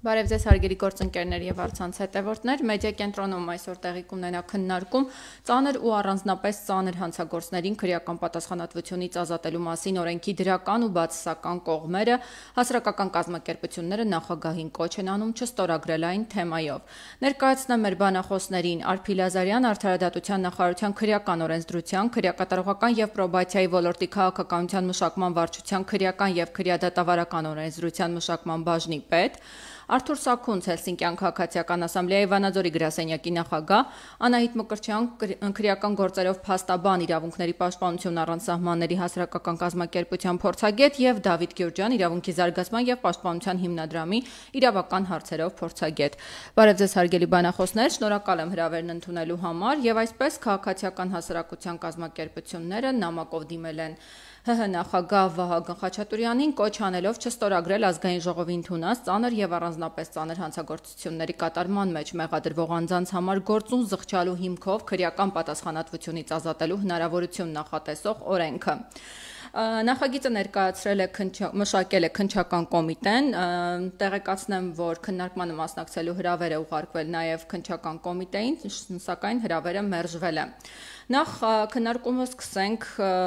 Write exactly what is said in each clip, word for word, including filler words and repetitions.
Բարև ձեզ հարգելի գործընկերներ եւ առցանց հետևորդներ, մեդիա կենտրոնում այսօր տեղի կունենա քննարկում ծանր ու առանձնապես ծանր հանցագործներին քրեական պատասխանատվությունից ազատելու մասին օրենքի դրական ու բացասական կողմերը, հասարակական կազմակերպությունները նախագահին կոչ են անում չստորագրել այն թեմայով։ Ներկայացնեմ մեր բանախոսներին Արփիլ Ազարյան, Արդարադատության նախարարության քրեական օրենսդրության, քրեակատարողական եւ պրոբացիայի ոլորտի քաղաքականության մշակման վարչության քրեական եւ քրեադատավարական օրենսդրության մշակման բաժնի պետ, Արթուր Սաքունց, Հելսինկյան քաղաքացիական ասամբլեայի Վանաձորի գրասենյակի նախագահ, Անահիտ Մկրտչյան, քրեական գործերով փաստաբան, իրավունքների պաշտպանություն առանց սահմանների հասարակական կազմակերպության փորձագետ եւ Դավիթ Գյուրջյան, իրավունքի զարգացման եւ պաշտպանության հիմնադրամի իրավական հարցերով փորձագետ։ Բարև ձեզ հարգելի բանախոսներ, շնորհակալ եմ հրավերն ընդունելու համար եւ այսպես քաղաքացիական հասարակության կազմակերպությունները նամակով դիմել են ՀՀ նախագահ Վահագն Խաչատուրյանին կոչ անելով չստորագրել ազգային ժողովի ընդունած ծանր եւ առանձնապես ծանր հանցագործությունների կատարման մեջ մեղադրվող անձանց համար գործուն զղջալու հիմքով քրեական պատասխանատվությունից ազատելու հնարավորություն նախատեսող օրենքը։ Նախագիծը ներկայացրել է մշակել է քննչական կոմիտեն, տեղեկացնեմ, որ քննարկմանը մասնակցելու հրավեր է ուղարկվել նաև քննչական կոմիտեին, սակայն հրավերը մերժվել է։ Նախ քննարկումը սկսենք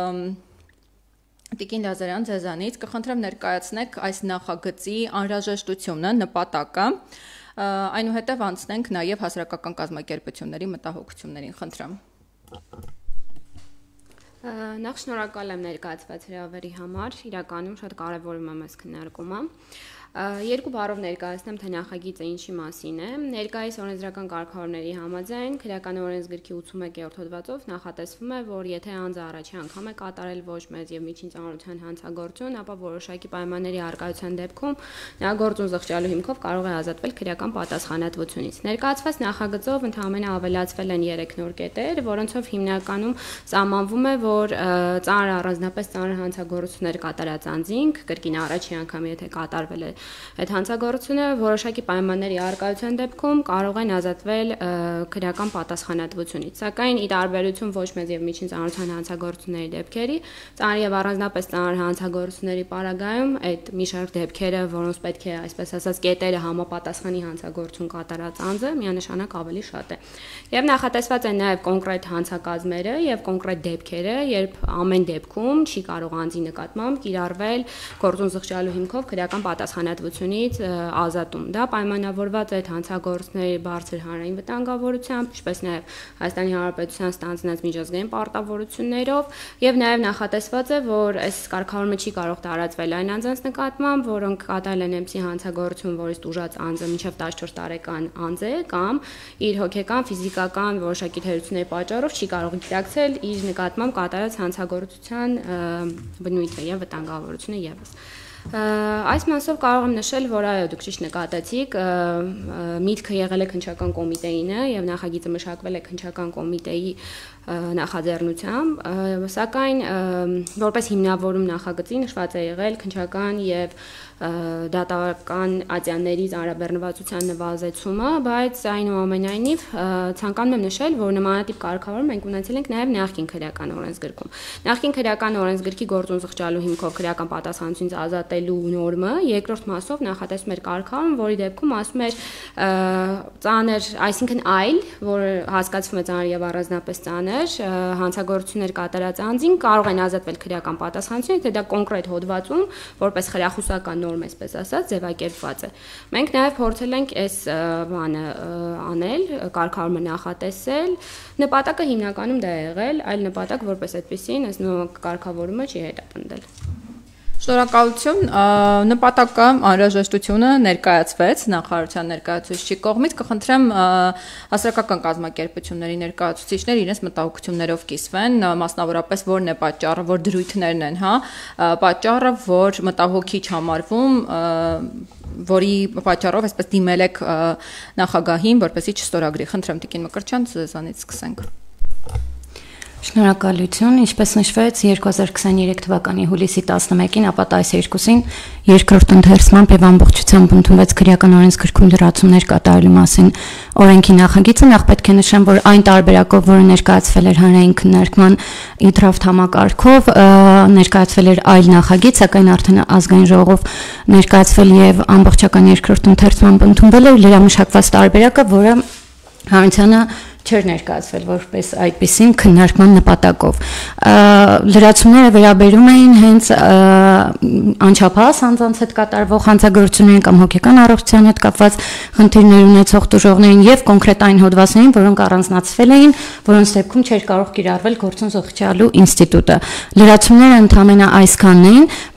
Տիկին Լազարյան ձեզանից, կխնդրեմ ներկայացնեք այս նախագծի անհրաժեշտությունը, նպատակը, այնուհետև անցնենք նաև հասարակական կազմակերպությունների մտահոգություններին, խնդրեմ։ Նախ շնորհակալ եմ ներկայացված հրավերի համար, իրականում շատ կարևորում եմ այս քննարկումը։ Երկու բառով ներկայացնեմ, թե նախագիծը ինչի մասին է։ Ներկայիս օրենսդրական կարգավորումների համաձայն քրեական օրենսգրքի ութսունմեկերորդ հոդվածով նախատեսվում է, որ եթե անձը առաջի անգամ է կատարել ոչ մեծ եւ միջին ծանրության հանցագործություն, ապա որոշակի պայմանների առկայության դեպքում նա գործուն զղջալու հիմքով կարող է ազատվել քրեական պատասխանատվությունից։ Ներկայացված նախագծով ընդհանրապես ավելացվել են երեք նոր կետեր, որոնցով հիմնականում սահմանվում է, որ ծանր առանձնապես ծանր հանցագործություններ կատարած անձին, կրկին առաջի անգամ եթե կատարվել է այդ հանցագործությունը որոշակի պայմանների առկայության դեպքում կարող են ազատվել քրեական պատասխանատվությունից։ Սակայն ի տարբերություն ոչ մեծ եւ միջին ծանրության հանցագործությունների դեպքերի, ծանր եւ առանձնապես ծանր հանցագործությունների պարագայում այդ մի շարք դեպքերը, որոնց պետք է այսպես ասած կետերը համապատասխանի հանցագործություն կատարած անձը, միանշանակ ավելի շատ է։ Եվ նախատեսված են նաեւ կոնկրետ հանցակազմերը եւ կոնկրետ դեպքերը, երբ ամեն դեպքում չի կարող անձի նկատմամբ կիրառվել գործուն զղջալու հիմքով քրեական պատասխանատվությունից ազատում։ Դա պայմանավորված է հանցագործների բարձր հանրային վտանգավորությամբ, ինչպես նաև Հայաստանի Հանրապետության ստանձնած միջազգային պարտավորություններով, եւ նաև նախատեսված է, որ այս կարգավորումը չի կարող տարածվել այն անձանց նկատմամբ, որոնք կատարել են էմսի հանցագործություն, որից տուժած անձը մինչև տասնչորս տարեկան անձ է կամ իր հոգեկան, ֆիզիկական որոշակի թերությունների պատճառով չի կարող գիտակցել իր նկատմամբ կատարած հանցագործության բնույթը եւ վտանգավորությունը եւս։ Այս մասով կարող եմ նշել, որ այո, դուք ճիշտ նկատեցիք, միտքը եղել է քննչական կոմիտեինը եւ նախագիծը մշակվել է քննչական կոմիտեի նախաձեռնությամբ, սակայն որպես հիմնավորում նախագծի նշված է եղել քննչական եւ դատական ատյանների ծանրաբեռնվածության նվազեցումը, բայց այնուամենայնիվ ցանկանում եմ նշել, որ նմանատիպ կարգավորում մենք ունեցել ենք նաև նախկին քրեական օրենսգրքում։ Նախկին քրեական օրենսգրքի գործուն զղջալու հիմքով քրեական պատասխանատվությունից ազատելու նորմը երկրորդ մասով նախատեսում էր կարգավորում, որի դեպքում ասում էր ծանր, այսինքն այլ, որ հասկացվում է ծանր եւ առանձնապես ծանր հանցագործություններ կատարած անձին կարող են ազատվել քրեական պատասխանատվությունից, թե դա կոնկրետ հոդվածում որպես խրախուսական նորմ, այսպես ասած, ձևակերպված է։ Մենք նաև փորձել ենք այս բանը անել, կարգավորումը նախատեսել։ Նպատակը հիմնականում դա է եղել, այլ նպատակ որպես այդպեսին այս կարգավորումը չի հետապնդել։ Շնորհակալություն, նպատակը, անհրաժեշտությունը ներկայացվեց նախարարության ներկայացուցիչի կողմից, կխնդրեմ հասարակական կազմակերպությունների ներկայացուցիչներ իրենց մտահոգություններով կիսվեն, մասնավորապես որն է պատճառը, որ դրույթներն են, հա, պատճառը, որ մտահոգիչ համարվում, որի պատճառով այսպես դիմել եք նախագահին, որպեսզի չստորագրի։ Խնդրեմ Տիկին Մկրտչյան, ձեզանից սկսենք։ Շնորհակալություն, ինչպես նշվեց երկու հազար քսաներեք թվականի հուլիսի տասնմեկին, ապա տասնյոթին երկրորդ ընթերցմամբ եւ ամբողջությամբ ընդունվեց քրեական օրենսգրքում լրացումներ կատարելու մասին օրենքի նախագիծը։ Նախ պետք է նշեմ, որ այն տարբերակով, որը ներկայացվել էր հանրային քննարկման իդրաֆտ համակարգով, ներկայացվել էր այլ նախագիծ, սակայն արդեն ազգային ժողով ներկայացվել եւ ամբողջական երկրորդ ընթերցմամբ ընդունվել էր լրամշակված տարբերակը, որը հանրությանը չէր ներկայացվել որպես այդպիսին քննարկման նպատակով։ Լրացումները վերաբերում էին հենց անչափահաս անձանց հետ կատարվող հանցագործություններին կամ հոգեկան առողջության հետ կապված խնդիրներ ունեցող տուժողներին եւ կոնկրետ այն հոդվածներին, որոնք առանձնացվել էին, որոնց դեպքում չէր կարող կիրառվել գործոն զոհչալու ինստիտուտը։ Լրացումները ընդհանրապես այսքանն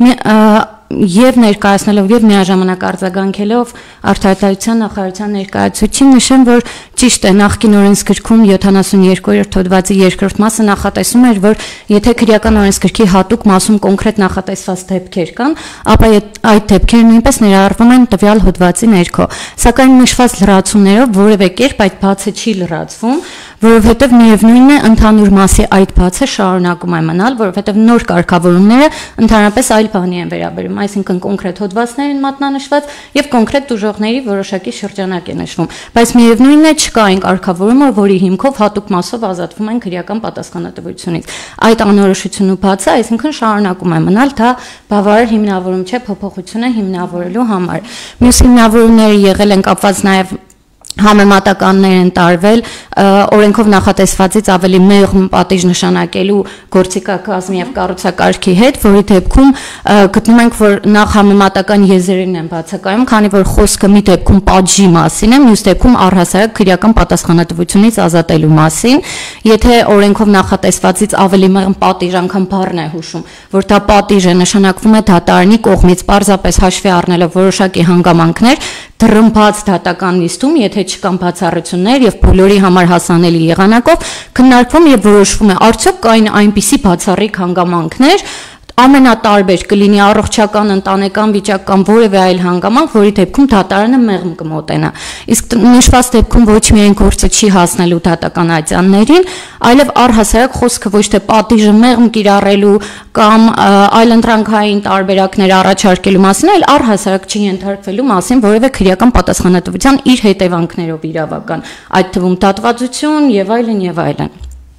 էին, եւ ներկայացնելով եւ միաժամանակ արձագանքելով Արդարադատության նախարարության ներկայացուցին նշեմ, որ ճիշտ է նախկին օրենսգրքում յոթանասունյոթերորդ հոդվածի երկրորդ մասը նախատեսում էր, որ եթե քրեական օրենսգրքի հատուկ մասում կոնկրետ նախատեսված դեպքեր կան, ապա այդ դեպքերը նույնպես ներառվում են տվյալ հոդվածի ներքո, սակայն նշված լրացումներով որևէ կերպ այդ բացը չի լրացվում, որովհետև միևնույնն է ընդհանուր մասի այդ բացը շարունակում է մնալ, որովհետև նոր կարգավորումները ընդհանրապես այլ բանի են վերաբերում, այսինքն կոնկրետ հոդվածներ են մատնանշված եւ կոնկրետ տուժողների որոշակի շրջանակ է նշվում, բայց միևնույնն է չկա այն կարգավորումը, որի հիմքով հատուկ մասով ազատվում են քրեական պատասխանատվությունից։ Այդ անորոշությունը բացը, այսինքն շարունակում է մնալ, դա բավարար հիմնավորում չէ փոփոխությունը հիմնավորելու համար։ Մյուս հիմնավորումները եղել են կապված նաեւ համեմատականներ են տարվել օրենքով նախատեսվածից ավելի մեղմ պատիժ նշանակելու գործիքակազմի եւ կառուցակարգի հետ, որի դեպքում գտնում ենք, որ նախ համեմատական եզրերին են բացակայում, քանի որ խոսքը մի դեպքում պատժի մասին է, մյուս դեպքում առհասարակ քրեական պատասխանատվությունից ազատելու մասին։ Եթե օրենքով նախատեսվածից ավելի մեղմ պատիժ անգամ բառն է հուշում, որ դա պատիժ է, նշանակվում է դատարանի կողմից պարզապես հաշվի առնելով որոշակի հանգամանքներ, դրմբաց դատական նիստում, եթե չկան բացառություններ եւ բոլորի համար հասանելի եղանակով քննարկվում եւ որոշվում է արդյոք կային այնպիսի բացառիկ հանգամանքներ, ամենատարբեր կլինի առողջական, ընտանեկան վիճակ կամ որևէ այլ հանգամանք, որի դեպքում դատարանը մեղմ կմոտենա։ Իսկ նշված դեպքում ոչ միայն գործը չի հասնելու դատական ատյաններին, այլև առհասարակ խոսքը ոչ թե պատիժը մեղմ կիրառելու կամ այլընտրանքային տարբերակներ առաջարկելու մասին, այլ առհասարակ չի ենթարկվելու մասին որևէ քրեական պատասխանատվության իր հետևանքներով իրավական, այդ թվում դատվածություն եւ այլն եւ այլն։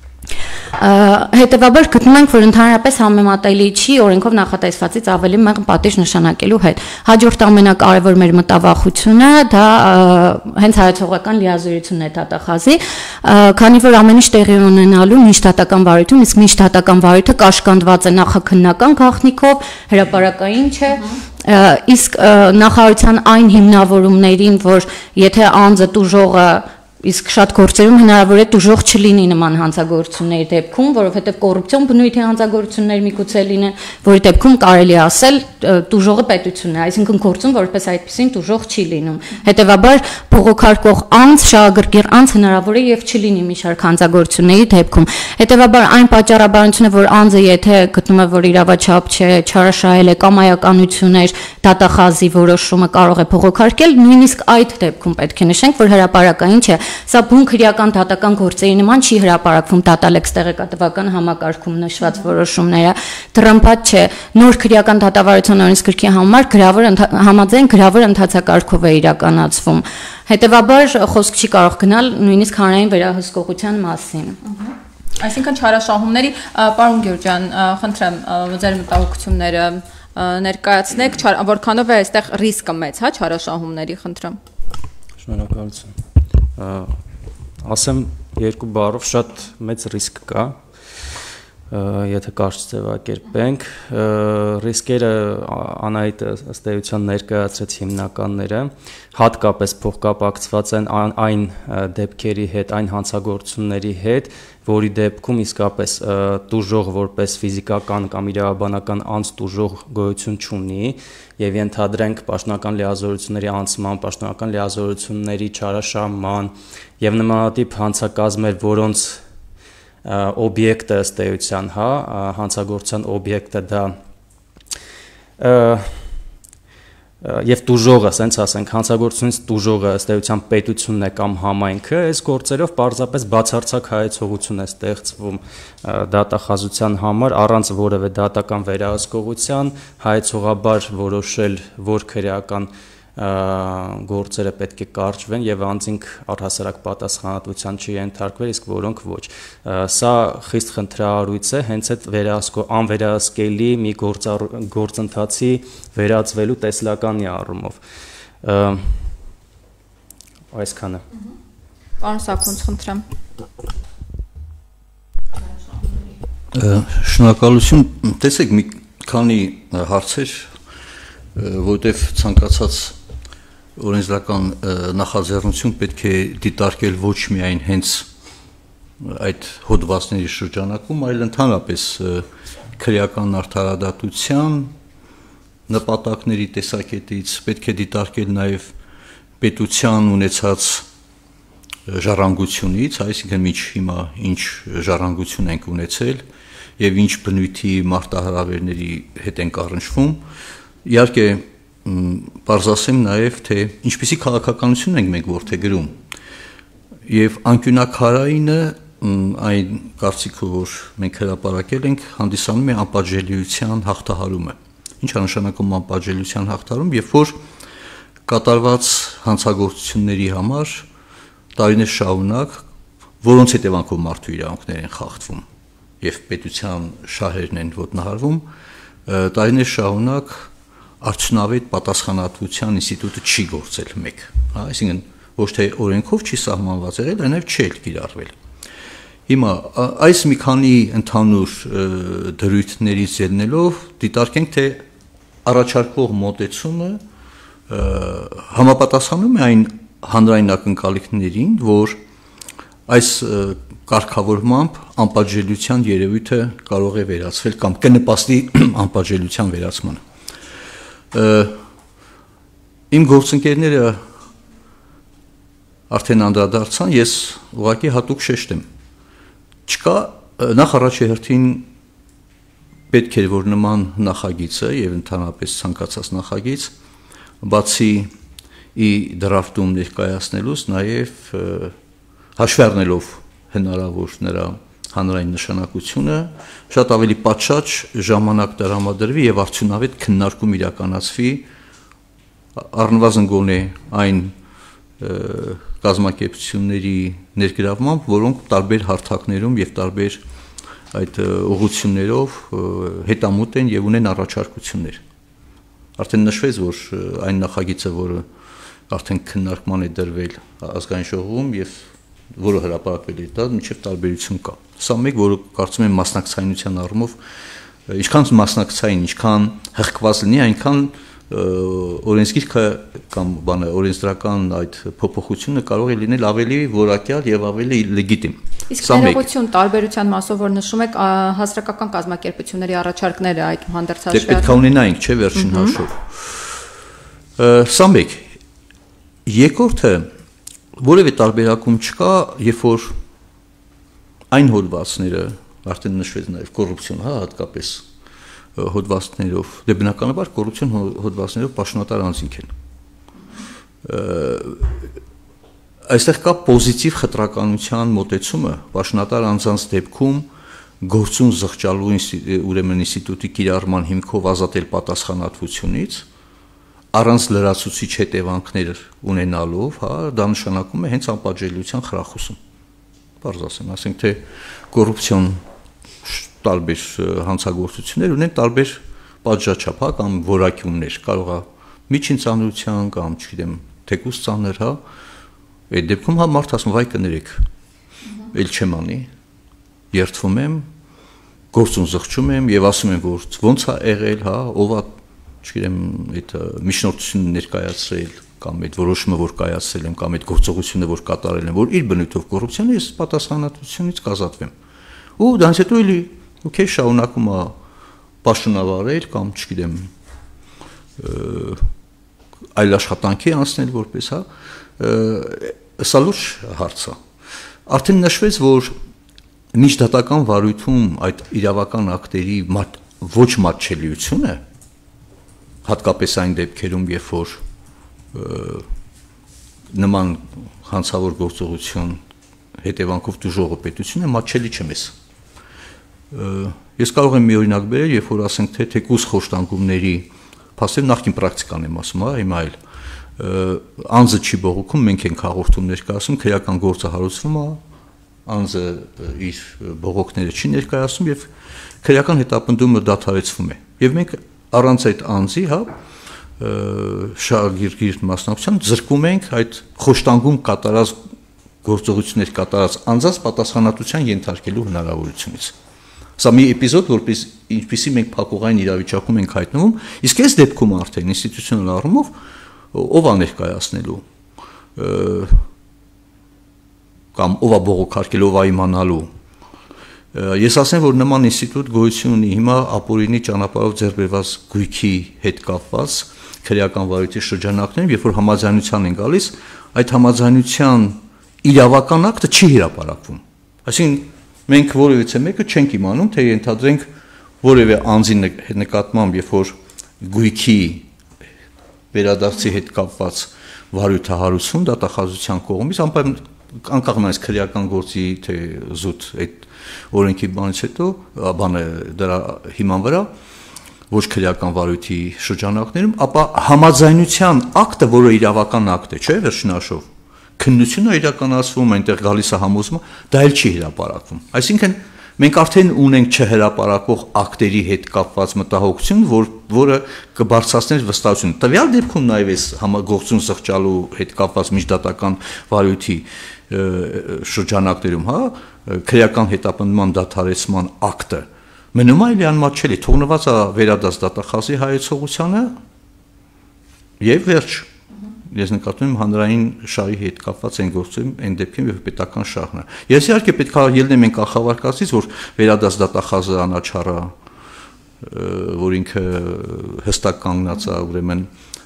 Հետևաբար գտնում ենք, որ ընդհանրապես համեմատելի չի օրենքով նախատեսվածից ավելի մեղմ պատիժ նշանակելու հետ։ Հաջորդ ամենակարևոր մեր մտավախությունը դա հենց հայեցողական լիազորությունն է դատախազի, քանի որ ամեն ինչ տեղի ունենալու միջդատական վարույթում, իսկ միջդատական վարույթը կաշկանդված է նախաքննական գաղտնիքով, հրապարակային չէ, իսկ նախարարության այն հիմնավորումներին, որ եթե անձը տուժողը իսկ շատ գործերում հնարավոր է տուժող չլինի նման հանցագործությունների դեպքում, որովհետև կոռուպցիոն բնույթի հանցագործություններ միգուցե լինեն, որի դեպքում կարելի է ասել տուժողը պետությունն է, այսինքն գործում որպես այդպեսին տուժող չի լինում։ Հետևաբար բողոքարկող անձ, շահագրգիռ անձ հնարավոր է եւ չլինի մի շարք հանցագործությունների դեպքում։ Հետևաբար այն պատճառաբանությունը, որ անձը եթե գտնում է, որ իրավաչափ չէ, չարաշահել է կամ այականություններ, դատախազի որոշումը կարող է բողոքարկել, նույնիսկ այդ դեպքում պետք է նշենք, որ հրապարակային չէ։ Սա բուն քրեական դատական գործերի նման չի հրապարակվում դատալեքս տեղեկատվական համակարգում նշված որոշումները, դրամբատ չէ, նոր քրեական դատավարության օրենսգրքի համար գրավոր համաձայն գրավոր ընթացակարգով է իրականացվում։ Հետևաբար խոսք չի կարող գնալ նույնիսկ հանրային վերահսկողության մասին։ Այսինքն չարաշահումների, պարոն Գյուրջյան, խնդրեմ ձեր մտահոգությունները ներկայացնեք, որքանով է այստեղ ռիսկը մեծ, հա, չարաշահումների, խնդրեմ։ Շնորհակալություն։ Ասեմ երկու բառով շատ մեծ ռիսկ կա, եթե կարճ ձևակերպենք, ռիսկերը Անահիտ ըստ էության ներկայացրեց հիմնականները, հատկապես փոխկապակցված են այն դեպքերի հետ, այն հանցագործությունների հետ, որի դեպքում իսկապես տուժող որպես ֆիզիկական կամ իրավաբանական անձ տուժող գոյություն չունի եւ ենթադրենք պաշտոնական լիազորությունների անցման, պաշտոնական լիազորությունների չարաշահման եւ նմանատիպ հանցակազմեր, որոնց օբյեկտը ըստ էության, հա, հանցագործության օբյեկտը դա եւ տուժողը, ասենց ասենք, հանցագործությունից տուժողը ըստ էության պետությունն է կամ համայնքը, այս գործերով պարզապես բացարձակ հայեցողություն է ստեղծվում դատախազության համար առանց որևէ դատական վերահսկողության, հայեցողաբար որոշել, որ քրեական գործերը պետք է կարճվեն եւ անձինք առհասարակ պատասխանատվության չի ենթարկվել, իսկ որոնք ոչ։ Սա խիստ խնդրահարույց է հենց այդ վերահսկո անվերահսկելի մի գործընթացի վերածվելու տեսլականի առումով։ Այսքանը։ Պարոն Սաքունց, խնդրեմ։ Շնորհակալություն։ Տեսեք, մի քանի հարցեր, որտեղ ցանկացած օրենսդրական նախաձեռնություն պետք է դիտարկել ոչ միայն հենց այդ հոդվածների շրջանակում, այլ ընդհանրապես քրեական արդարադատության նպատակների տեսակետից պետք է դիտարկել նաև պետության ունեցած ժառանգությունից, այսինքն միջ հիմա ինչ ժառանգություն ենք ունեցել եւ ինչ բնույթի մարտահրավերների հետ ենք առնչվում։ Իհարկե պարզասեմ նաև, թե ինչպիսի քաղաքականություն ենք մենք որդեգրում եւ անկյունակարայինը այն կարծիքը, որ մենք հրապարակել ենք, հանդիսանում է անպատժելիության հաղթահարումը։ Ինչ է նշանակում անպատժելիության հաղթահարում, երբ որ կատարված հանցագործությունների համար տարիներ շարունակ, որոնց հետևանքով մարդու իրավունքներ են խախտվում եւ պետության շահերն են ոտնահարվում, տարիներ շարունակ արդյունավետ պատասխանատվության ինստիտուտը չի գործել մեկ, այսինքն ոչ թե օրենքով չի սահմանված եղել, այլ նաև չի կիրառվել։ Հիմա այս մի քանի ընդհանուր դրույթներից ելնելով դիտարկենք, թե առաջարկվող մոտեցումը համապատասխանում է այն հանրային ակնկալիքներին, որ այս կարգավորմամբ անպատժելիության երևույթը կարող է վերացվել կամ կնպաստի անպատժելիության վերացմանը։ Իմ գործընկերները արդեն անդրադարձան, ես ուղղակի հատուկ շեշտեմ։ Չկա նախ առաջի հերթին պետք է որ նման նախագիծը եւ ընդհանրապես ցանկացած նախագիծ բացի ի դրաֆտում ներկայացնելուց նաեւ հաշվի առնելով հնարավոր նրա հանրային նշանակությունը շատ ավելի պատշաճ ժամանակ տրամադրվի եւ արդյունավետ քննարկում իրականացվի առնվազն գոնե այն կազմակերպությունների ներգրավմամբ, որոնք տարբեր հարթակներում եւ տարբեր այդ ուղղություններով հետամուտ են եւ ունեն առաջարկություններ։ Արդեն նշվեց, որ այն նախագիծը, որը արդեն քննարկման է դրվել ազգային ժողովում եւ որը հրապարակվել է դա, մինչև տարբերություն կա։ Սա մեկ, որը կարծում եմ մասնակցայնության առումով, ինչքան մասնակցային, ինչքան հղկված լինի, այնքան օրենսգիրքը կամ բանը օրենսդրական այդ փոփոխությունը կարող է լինել ավելի որակյալ եւ ավելի լեգիտիմ։ Իսկ ներողություն տարբերության մասով որ նշում եք հասարակական կազմակերպությունների առաջարկները այդ հանդերձ հաշվի առնելով։ Դե պետք է ունենայինք, չէ՞, վերջին հաշվով։ Սա մեկ։ Երկրորդը որևէ տարբերակում չկա, երբ որ այն հոդվածները արդեն նշվեց նաև կոռուպցիոն, հա, հատկապես հոդվածներով, դե բնականաբար կոռուպցիոն հոդվածներով պաշտոնատար անձինք են։ Այստեղ կա պոզիտիվ խտրականության մոտեցումը պաշտոնատար անձանց դեպքում գործուն զղջալու ուրեմն ինստիտուտի կիրառման հիմքով ազատել պատասխանատվությունից առանց լրացուցիչ հետևանքներ ունենալով, հա, դա նշանակում է հենց անպատժելիության խրախուսում։ Պարզ ասեմ, ասենք թե կոռուպցիոն տարբեր հանցագործություններ ունեն տարբեր պատժաչափ, հա, կամ որակյուններ, կարող է միջին ծանրության կամ, չգիտեմ, թեկուզ ծանր, հա, այդ դեպքում հա մարդ ասում, վայ կներեք, էլ չեմ անի, երդվում եմ, գործուն զղջում եմ եւ ասում եմ, որ ոնց է եղել, հա, ով է, չգիտեմ, այդ միջնորդությունը ներկայացրել կամ այդ որոշումը որ կայացրել եմ կամ այդ գործողությունը որ կատարել եմ, որ իր բնույթով կոռուպցիան է, ես պատասխանատվությունից կազատվեմ։ Ու դրանից հետո էլի օքեյ շարունակում է պաշտոնավարել կամ, չգիտեմ, այլ աշխատանքի անցնել որպես, հա, սա լուրջ հարց է։ Արդեն նշվեց, որ միջդատական վարույթում այդ իրավական ակտերի ոչ մատչելիությունը հատկապես այն դեպքերում, երբ որ նման հանցավոր գործողություն հետևանքով դժողը պետություն է, մատչելի չէ մեզ։ Ես կարող եմ մի օրինակ բերել, երբ որ ասենք թե թեկուզ խոշտանգումների, փաստեր նախկին պրակտիկան եմ ասում, հա, հիմա այլ անձը չի բողոքում, մենք ենք հաղորդում ներկայացում, քրեական գործը հարուցվում է, անձը իր բողոքները չի ներկայացնում եւ քրեական հետապնդումը դադարեցվում է։ Եվ մենք առանց այդ անձի, հա, շահագիր մասնակցության զրկում ենք այդ խոշտանգում կատարած գործողություններ կատարած անձանց պատասխանատվության ենթարկելու հնարավորությունից։ Սա մի էպիզոդ, որպես ինչպեսի մենք փակուղային իրավիճակում ենք հայտնվում, իսկ այս դեպքում արդեն ինստիտուցիոնալ առումով ով է ներկայացնելու կամ ով է բողոքարկել, ով է իմանալու։ Ես ասեմ, որ նման ինստիտուտ գոյություն ունի հիմա ապօրինի ճանապարհով ձեռբերված գույքի հետ կապված քրեական վարույթի շրջանակներում, երբ որ համաձայնության են գալիս, այդ համաձայնության իրավական ակտը չի հրապարակվում։ Այսինքն մենք որևիցե մեկը չենք իմանում, թե ենթադրենք որևէ անձի նկատմամբ, երբ որ գույքի վերադարձի հետ կապված վարույթահարություն դատախազության կողմից, անկախ նայած քրեական գործի թե զուտ այդ օրենքի բանից հետո, բանը դրա հիման վրա, ոչ քրեական վարույթի շրջանակներում, ապա համաձայնության ակտը, որը իրավական ակտ է, չէ, վերջնաշով, քննությունը իրականացվում, այնտեղ գալիս է համոզումը, դա էլ չի հրապարակվում։ Այսինքն մենք արդեն ունենք չհրապարակվող ակտերի հետ կապված մտահոգություն, որ որը կբարձրացներ վստահությունը։ Տվյալ դեպքում նաև այս համագործություն զղջալու հետ կապված միջդատական վարույթի շրջանակներում, հա, քրեական հետապնդման դադարեցման ակտը մնում է անմատչելի, թողնված է վերադարձ դատախազի հայեցողությանը եւ վերջ։ Ես նկատում եմ հանրային շահի հետ կապված այն գործում, այն դեպքում, երբ պետական շահն է։ Ես իհարկե պետք է ելնեմ այն կախավարկածից, որ վերադարձ դատախազը անաչառ է, որ ինքը հստակ կանգնած է, ուրեմն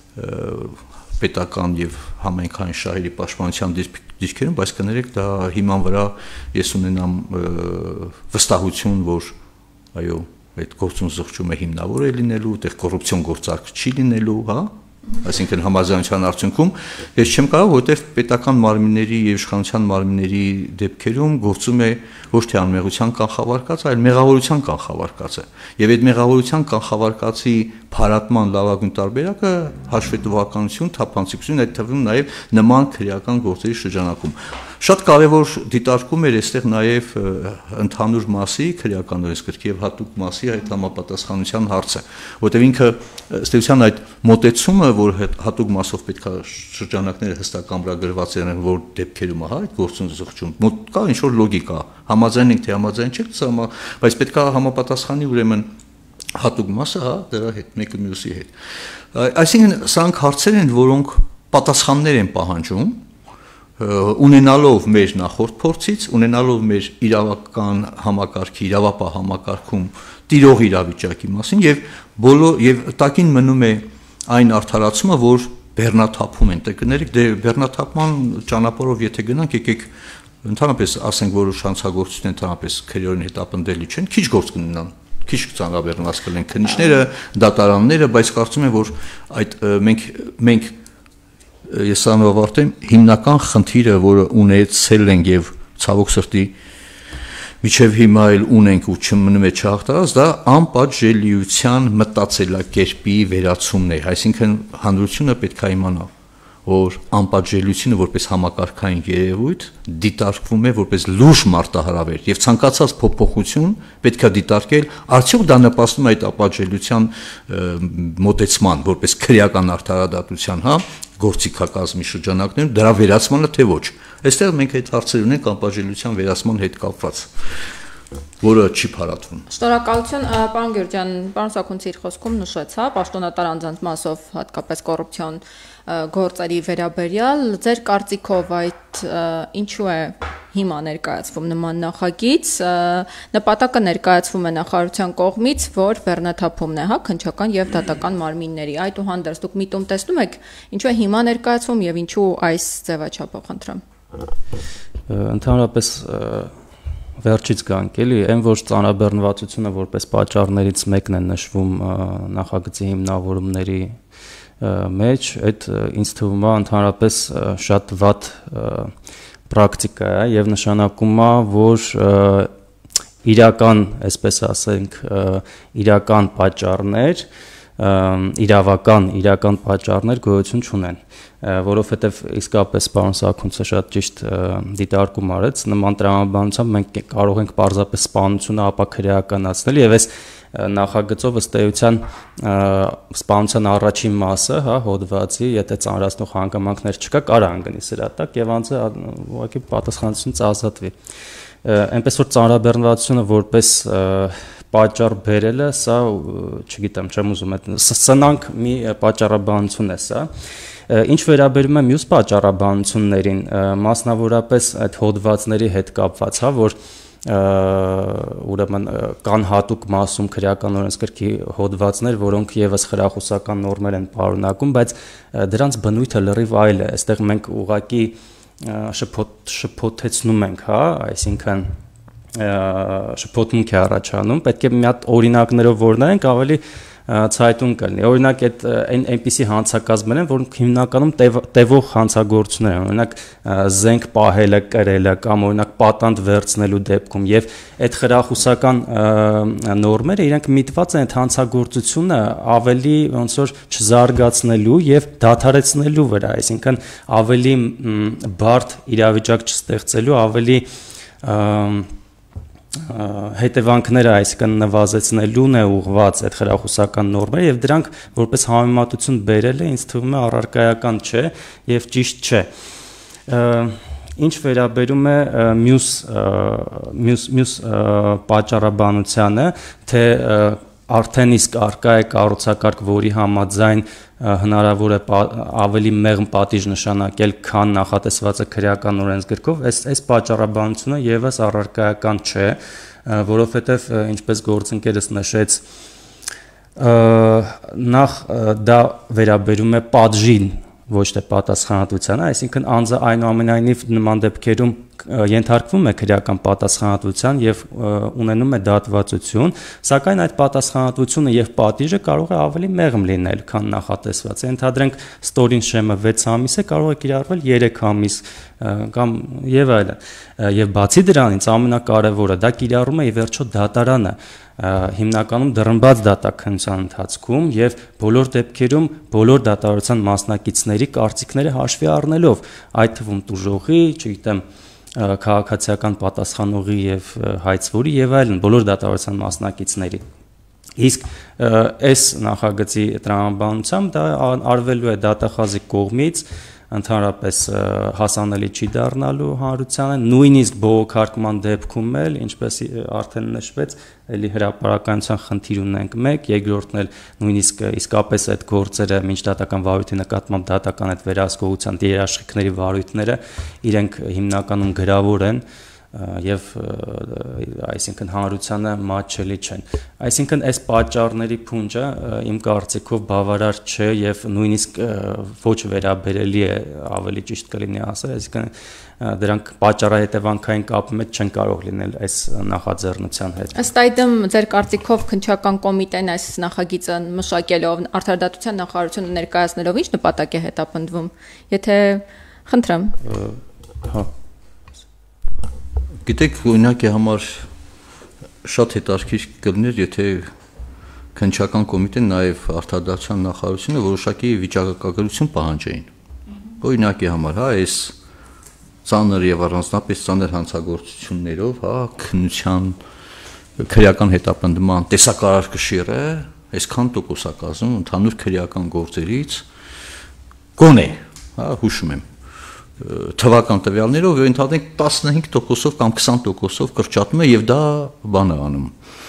պետական եւ համայնքային շահերի պաշտպանության դիրքերում, բայց կներեք, դա հիման վրա ես ունենամ վստահություն, որ այո, այդ գործուն զղջումը հիմնավոր է լինելու, այդտեղ կոռուպցիոն գործարք չի լինելու, հա։ Այսինքն համաձայնության արդյունքում ես չեմ կարող, որովհետև պետական մարմինների եւ իշխանության մարմինների դեպքերում գործում է ոչ թե անմեղության կանխավարկածը, այլ մեղավորության կանխավարկածը։ Եվ այդ մեղավորության կանխավարկածի փարատման լավագույն տարբերակը հաշվետվականություն, թափանցիկություն, այդ թվում նաեւ նման քրեական գործերի շրջանակում։ Շատ կարևոր դիտարկում էր այստեղ նաև ընդհանուր մասի, քրեական օրենսգրքի եւ հատուկ մասի այդ համապատասխանության հարցը, որտեղ ինքը ըստ էության այդ մոտեցումը, որ հատուկ մասով պետք է շրջանակները հստակ ամրագրված են, որ դեպքերում է, հա, այդ գործուն զղջում, կա ինչ որ լոգիկա, համաձայն ենք թե համաձայն չեք, բայց պետք է համապատասխանի ուրեմն հատուկ մասը, հա, դրա հետ, մեկը մյուսի հետ։ Այսինքն սրանք հարցեր են, որոնք պատասխաններ են պահանջում, ունենալով մեր նախորդ փորձից, ունենալով մեր իրավական համակարգի, իրավապահ համակարգում տիրող իրավիճակի մասին եւ բոլոր եւ տակին մնում է այն արդարացումը, որ բեռնաթափում են տեկներիկ, դե բեռնաթափման ճանապարհով եթե գնանք, եկեք ընդհանրապես ասենք, որ շանցագործություն ընդհանրապես քրեորեն հետապնդելի չեն, քիչ գործ կունենան, քիչ ծանրաբեռնված կլեն քննիչները, դատարանները, բայց կարծում եմ, որ այդ մենք մենք ես անով ավարտեմ, հիմնական խնդիրը, որը ունեցել ենք եւ ցավոք սրտի միջև հիմա էլ ունենք ու չմնում է չհաղթարած, դա անպատժելիության մտածելակերպի վերացումն է, այսինքն հանրությունը պետք է իմանա, որ անպատժելիությունը որպես համակարգային երևույթ դիտարկվում է որպես լուրջ մարտահրավեր եւ ցանկացած փոփոխություն պետք է դիտարկել, արդյոք դա նպաստում է այդ անպատժելիության մոտեցման որպես քրեական արդարադատության, հա, գործիքակազմի շրջանակներում դրա վերացմանը թե ոչ։ Այստեղ մենք այդ հարցեր ունենք անպատժելիության վերացման հետ կապված, որը չի փարատվում։ Շնորհակալություն, պարոն Գյուրջյան, պարոն Սաքունցի իր խոսքում նշեց, հա, պաշտոնատար անձանց մասով հատկապես կոռուպցիոն գործերի վերաբերյալ, ձեր կարծիքով այդ ինչու է հիմա ներկայացվում նման նախագիծ, նպատակը ներկայացվում է նախարարության կողմից, որ բեռնաթափումն է, հա, քննչական եւ դատական մարմինների, այդուհանդերձ դուք միտում տեսնում եք, ինչու է հիմա ներկայացվում եւ ինչու այս ձևաչափով, խնդրեմ։ Ընդհանրապես վերջից գանք էլի, այն որ ծանրաբեռնվածությունը որպես պատճառներից մեկն է նշվում նախագծի հիմնավորումների մեջ, այդ ինձ թվում է ընդհանրապես շատ վատ պրակտիկա է եւ նշանակում է, որ իրական, այսպես ասենք, իրական պատճառներ, իրավական, իրական պատճառներ գոյություն չունեն, որովհետև իսկապես պարոն Սաքունցը շատ ճիշտ դիտարկում արեց, նման տրամաբանությամբ մենք կարող ենք պարզապես սպանությունը ապաքրեականացնել եւ այս նախագծով ըստ էության սպանության առաջին մասը, հա, հոդվածի, եթե ծանրացնող հանգամանքներ չկա, կարող անգնի սրա տակ եւ անձը ուղղակի պատասխանատվությունից ազատվի։ Այնպես որ ծանրաբեռնվածությունը որպես պատճառ բերելը, սա, չգիտեմ, չեմ ուզում այդ սնանք մի պատճառաբանություն է սա։ Ինչ վերաբերում է մյուս պատճառաբանություններին, մասնավորապես այդ հոդվածների հետ կապված, հա, որ ուրեմն կան հատուկ մասում քրեական օրենսգրքի հոդվածներ, որոնք եւս խրախուսական նորմեր են պարունակում, բայց դրանց բնույթը լրիվ այլ է։ Այստեղ մենք ուղղակի շփոթ շփոթեցնում ենք, հա, այսինքն շփոթմունք է առաջանում, պետք է մի հատ օրինակներով որ նայենք, ավելի ցայտուն կլինի։ Օրինակ այդ այն այնպիսի հանցակազմեր են, որոնք հիմնականում տևող հանցագործություններ են, օրինակ զենք պահելը, կրելը կամ օրինակ պատանդ վերցնելու դեպքում եւ այդ խրախուսական նորմերը իրենք միտված են այդ հանցագործությունը ավելի ոնց որ չզարգացնելու եւ դադարեցնելու վրա, այսինքն ավելի բարդ իրավիճակ չստեղծելու, ավելի հետևանքները, այսինքն նվազեցնելուն է ուղղված այդ խրախուսական նորմերը եւ դրանք որպես համեմատություն բերելը ինձ թվում է առարկայական չէ եւ ճիշտ չէ։ Ինչ վերաբերում է մյուս մյուս մյուս պատճառաբանությանը, թե արդեն իսկ արկա է կառուցակարգ, որի համաձայն հնարավոր է ավելի մեղմ պատիժ նշանակել, քան նախատեսվածը քրեական օրենսգրքով, այս այս պատճառաբանությունը եւս առարկայական չէ, որովհետեւ ինչպես գործընկերս նշեց, նախ դա վերաբերում է պատժին, ոչ թե պատասխանատվությանը, այսինքն անձը այնուամենայնիվ նման դեպքերում ենթարկվում է քրեական պատասխանատվության եւ ունենում է դատվածություն, սակայն այդ պատասխանատվությունը եւ պատիժը կարող է ավելի մեղմ լինել, քան նախատեսված։ Ենթադրենք ստորին շեմը վեց ամիս է, կարող է կիրառվել երեք ամիս կամ եւ այլն։ Եվ բացի դրանից ամենակարևորը դա կիրառում է ի վերջո դատարանը, հիմնականում դռնբաց դատաքննության ընթացքում եւ բոլոր դեպքերում բոլոր դատավարության մասնակիցների կարծիքները հաշվի առնելով, այդ թվում տուժողի, չգիտեմ, քաղաքացիական պատասխանողի եւ հայցվորի եւ այլն բոլոր դատավարության մասնակիցների։ Իսկ այս նախագծի տրամաբանությամբ դա արվելու է դատախազի կողմից ընդհանրապես հասանելի չի դառնալու հանրությանը, նույնիսկ բողոքարկման դեպքում էլ, ինչպես արդեն նշվեց, էլի հրապարակայնության խնդիր ունենք մեկ, երկրորդն էլ նույնիսկ իսկապես այդ գործերը միջդատական վարույթի նկատմամբ դատական այդ վերահսկողության երաշխիքների վարույթները իրենք հիմնականում գրավոր են եւ այսինքն հանրությանը մատչելի չեն։ Այսինքն այս պատճառների փունջը իմ կարծիքով բավարար չէ եւ նույնիսկ ոչ վերաբերելի է, ավելի ճիշտ կլինի ասել, այսինքն դրանք պատճառահետևանքային կապի մեջ չեն կարող լինել այս նախաձեռնության հետ։ Ըստ այդմ ձեր կարծիքով քննչական կոմիտեն այս նախագիծը մշակելով, արդարադատության նախարարությունը ներկայացնելով ինչ նպատակ է հետապնդվում։ Եթե խնդրեմ։ Հա Գիտեք, օրինակի համար շատ հետաքրքիր կլիներ, եթե քննչական կոմիտեն նաև արդարադատության նախարարությունը որոշակի վիճակագրություն պահանջեին։ Օրինակի համար, հա, այս ծանր եւ առանձնապես ծանր հանցագործություններով, հա, քննության քրեական հետապնդման տեսակարար կշիռը այսքան տոկոսակազմ ընդհանուր քրեական գործերից գոնե, հա, հուշում եմ թվական տվյալներով ընդհանրենք տասնհինգ տոկոսով կամ քսան տոկոսով կրճատում է եւ դա բան է անում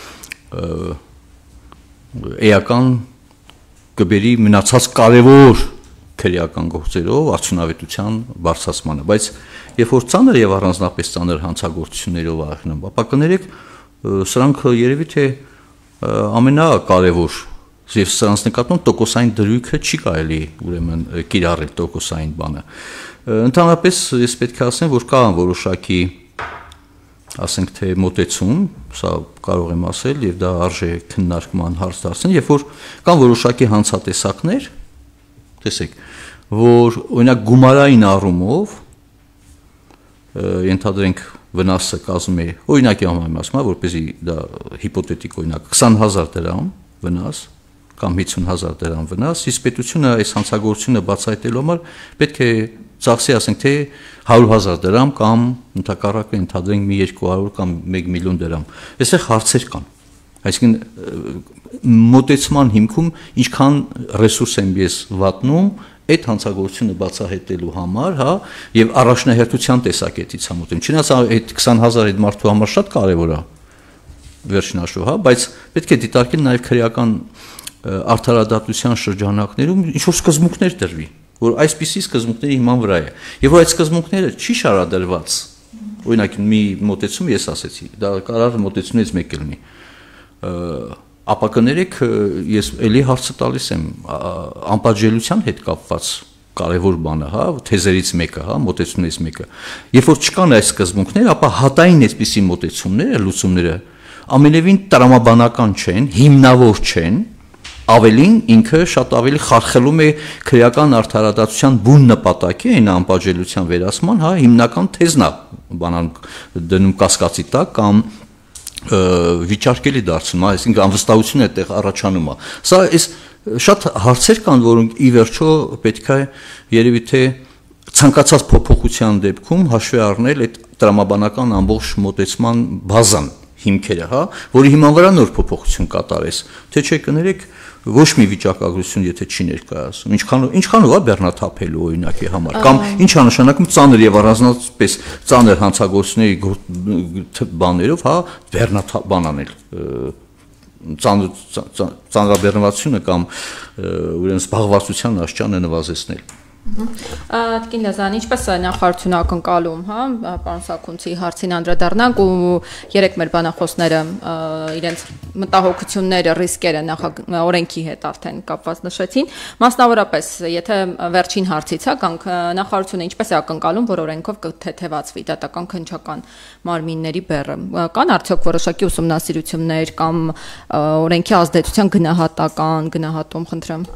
էական կբերի մնացած կարևոր քրեական գործերով արդյունավետության բարձրացմանը, բայց երբ որ ծանր եւ առանձնապես ծանր հանցագործություններով արվում, ապա կներեք սրանք երևի թե ամենակարևոր եւ սրանց նկատմամբ տոկոսային դրույթը չի կարելի ուրեմն կիրառել տոկոսային բանը։ Ընդհանրապես ես պետք է ասեմ, որ կան որոշակի ասենք թե մոտեցում, սա կարող եմ ասել եւ դա արժե քննարկման հարց դարձնել, երբ որ կան որոշակի հանցատեսակներ, տեսեք, որ օրինակ գումարային առումով ենթադրենք վնասը կազմում է, օրինակի համար եմ ասում, որպեսզի դա հիպոթետիկ օրինակ քսան հազար դրամ վնաս կամ հիսուն հազար դրամ վնաս, իսկ պետությունը այս հանցագործությունը բացահայտելու համար պետք է ծախսի, ասենք թե հարյուր հազար դրամ կամ ընդհակառակը ընդհանրենք մի երկու հարյուր կամ մեկ միլիոն դրամ։ Այստեղ հարցեր կան։ Այսինքն մոտեցման հիմքում ինչքան ռեսուրս եմ ես վատնում այդ հանցագործությունը բացահայտելու համար, հա, եւ առաջնահերթության տեսակետից համոթեմ։ Չնայած այդ քսան հազար այդ մարդու համար շատ կարեւոր է վերջին հաշվով, հա, բայց պետք է դիտարկել նաեւ քրեական արդարադատության շրջանակներում ինչ որ սկզբունքներ դրվի, որ այսպիսի սկզբունքների հիման վրա է։ Եվ որ այդ սկզբունքները չի շարադրված, օրինակ մի մոտեցում ես ասեցի, դա կարող մոտեցումից մեկ լինի, ապա կներեք ես էլի հարցը տալիս եմ անպատժելիության հետ կապված կարևոր բանը, հա, թեզերից մեկը, հա, մոտեցումներից մեկը։ Երբ որ չկան այս սկզբունքները, ապա հատային այսպիսի մոտեցումները, լուծումները ամենևին տրամաբանական չեն, հիմնավոր չեն, ավելին ինքը շատ ավելի խարխելում է քրեական արդարադատության բուն նպատակի այն անպատժելիության վերացման, հա, հիմնական թեզն է բանան դնում կասկածի տակ կամ վիճարկելի դարձնում, այսինքն անվստահություն է այդտեղ առաջանում է։ Սա այս շատ հարցեր կան, որոնք ի վերջո պետք է երևի թե ցանկացած փոփոխության դեպքում հաշվի առնել այդ տրամաբանական ամբողջ մոտեցման բազան, հիմքերը, հա, որի հիման վրա նոր փոփոխություն կատարես, թե չէ կներեք ոչ մի վիճակագրություն եթե չի ներկայացում, ինչքան ինչքանով է բեռնաթափելու օրինակի համար, կամ ինչ է նշանակում ծանր եւ առանձնապես ծանր հանցագործությունների բաներով, հա, բեռնաթափ բան անել, ծանր ծանրաբեռնվածությունը կամ ուրեմն զբաղվածության աշճանը նվազեցնել։ Տիկին Լազան, ինչպես է նախարարությունը ակնկալում, հա, պարոն Սաքունցի հարցին անդրադառնանք ու երեք մեր բանախոսները իրենց մտահոգությունները, ռիսկերը օրենքի հետ արդեն կապված նշեցին, մասնավորապես, եթե վերջին հարցից հա գանք, նախարարությունը ինչպես է ակնկալում, որ օրենքով կթեթևացվի դատական քննչական մարմինների բեռը, կան արդյոք որոշակի ուսումնասիրություններ կամ օրենքի ազդեցության գնահատական, գնահատում, խնդրեմ։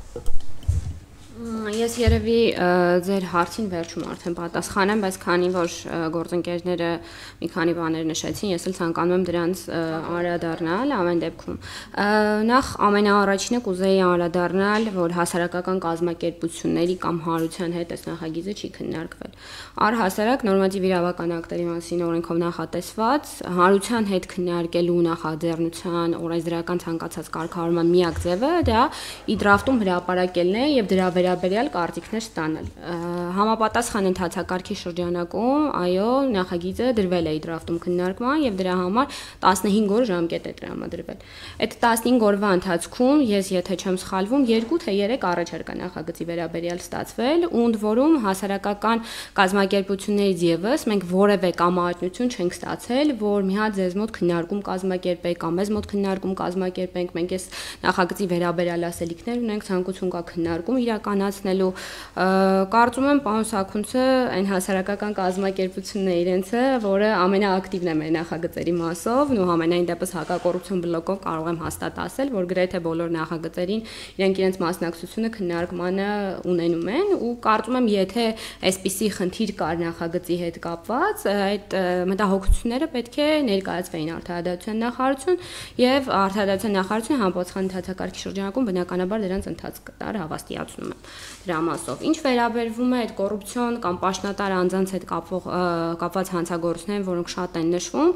Ես երևի ձեր հարցին վերջում արդեն պատասխանեմ, բայց քանի որ գործընկերները մի քանի բաներ նշեցին, ես էլ ցանկանում եմ դրանց անդրադառնալ ամեն դեպքում։ Նախ ամենաառաջինը կուզեի անդրադառնալ, որ հասարակական կազմակերպությունների կամ հանրության հետ այս նախագիծը չի քննարկվել։ Առհասարակ նորմատիվ իրավական ակտերի մասին օրենքով նախատեսված հանրության հետ քննարկելու նախաձեռնության օրենսդրական ցանկացած կարգավորման միակ ձևը դա ի դրաֆտում հրապարակելն է եւ դրա վերաբերյալ կարծիքներ ստանալ։ Համապատասխան ընթացակարգի շրջանակում, այո, նախագիծը դրվել է ի դրաֆտում քննարկման եւ դրա համար տասնհինգ օր ժամկետ է տրամադրվել։ Այդ տասնհինգ օրվա ընթացքում ես եթե չեմ սխալվում, երկու թե երեք առաջարկ նախագծի վերաբերյալ ստացվել, ու ընդ որում հասարակական կազմակերպություններից եւս մենք որևէ կամատնություն չենք ստացել, որ մի հատ ձեզ մոտ քննարկում կազմակերպենք կամ մեզ մոտ քննարկում կազմակերպենք, մենք այս նախագծի վերաբերյալ ասելիքներ ունենք, ցանկություն կա քննարկում իրականացնելու։ Կարծում եմ պարոն Սաքունցը այն հասարակական կազմակերպությունն է իրենցը, որը ամենաակտիվն է մեր նախագծերի մասով, ու համենայն դեպս հակակոռուպցիոն բլոկով կարող եմ հաստատ ասել, որ գրեթե բոլոր նախագծերին իրենք իրենց մասնակցությունը քննարկմանը ունենում են, ու կարծում եմ եթե այսպիսի խնդիր կար նախագծի հետ կապված, այդ մտահոգությունները պետք է ներկայացվեին արդարադատության նախարարություն եւ արդարադատության նախարարությունը համապատասխան ընթացակարգի շրջանակում բնականաբար դրանց ընթացք կտար հավաստիացնում եմ դրա մասով։ Ինչ վերաբերվում է այդ կոռուպցիոն կամ պաշտոնատար անձանց հետ կապող կապված հանցագործություններին, որոնք շատ են նշվում,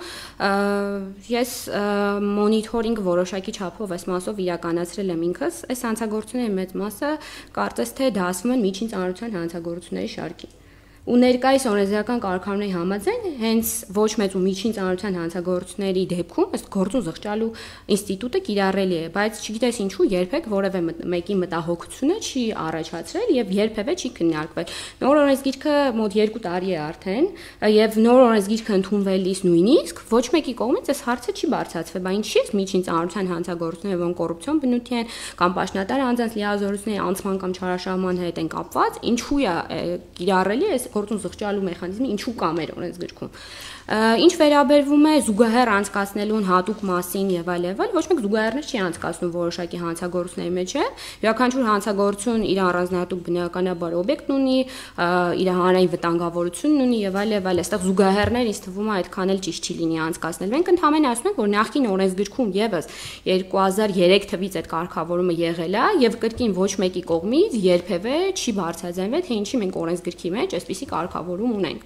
ես մոնիթորինգ որոշակի չափով այս մասով իրականացրել եմ ինքս, այս հանցագործությունների մեծ մասը կարծես թե դասվում են միջին ծանրության հանցագործությունների շարքին։ Ու ներկայիս օրենսդրական կարգավորումների համաձայն հենց ոչ մեծ ու միջին ծանրության հանցագործությունների դեպքում ըստ գործուն զղջալու ինստիտուտը կիրառելի է, բայց չգիտես ինչու երբեք որևէ մեկի մտահոգությունը չի առաջացրել եւ երբևէ չի քննարկվել։ Նոր օրենսգիրքը մոտ երկու տարի է արդեն եւ նոր օրենսգիրքը ընդունվելիս նույնիսկ ոչ մեկի կողմից այս հարցը չի բարձրացվել, բայց ինչի՞ է միջին ծանրության հանցագործությունները, որոնք կոռուպցիոն բնույթի են կամ պաշտոնատար անձանց լիազորությունների անցման կամ չարաշահման հետ են կապված, ինչու է կիրառելի է գործուն զղջալու մեխանիզմը ինչու կա մեր օրենսգրքում։ Ինչ վերաբերվում է զուգահեռ անցկացնելուն հատուկ մասին եւ այլ եւ այլ, ոչ մեկ զուգահեռներ չի անցկացնում որոշակի հանցագործությունների մեջ է։ Յուրաքանչյուր հանցագործություն իր առանձնահատուկ բնականաբար օբյեկտն ունի, իր հանրային վտանգավորությունն ունի եւ այլ եւ այլ։ Այստեղ զուգահեռներ ինձ թվում է այդքան էլ ճիշտ չի լինի անցկացնել։ Մենք ընդհանրապես ասում ենք, որ նախկին օրենսգրքում եւս երկու հազար երեք թվից այդ կարգավորումը եղել է եւ կրկին ոչ մեկի կողմից երբևէ չի բարձրաձայնվել, թե ինչի մենք օրենսգրքի մեջ այսպիսի կարգավորում ունենք։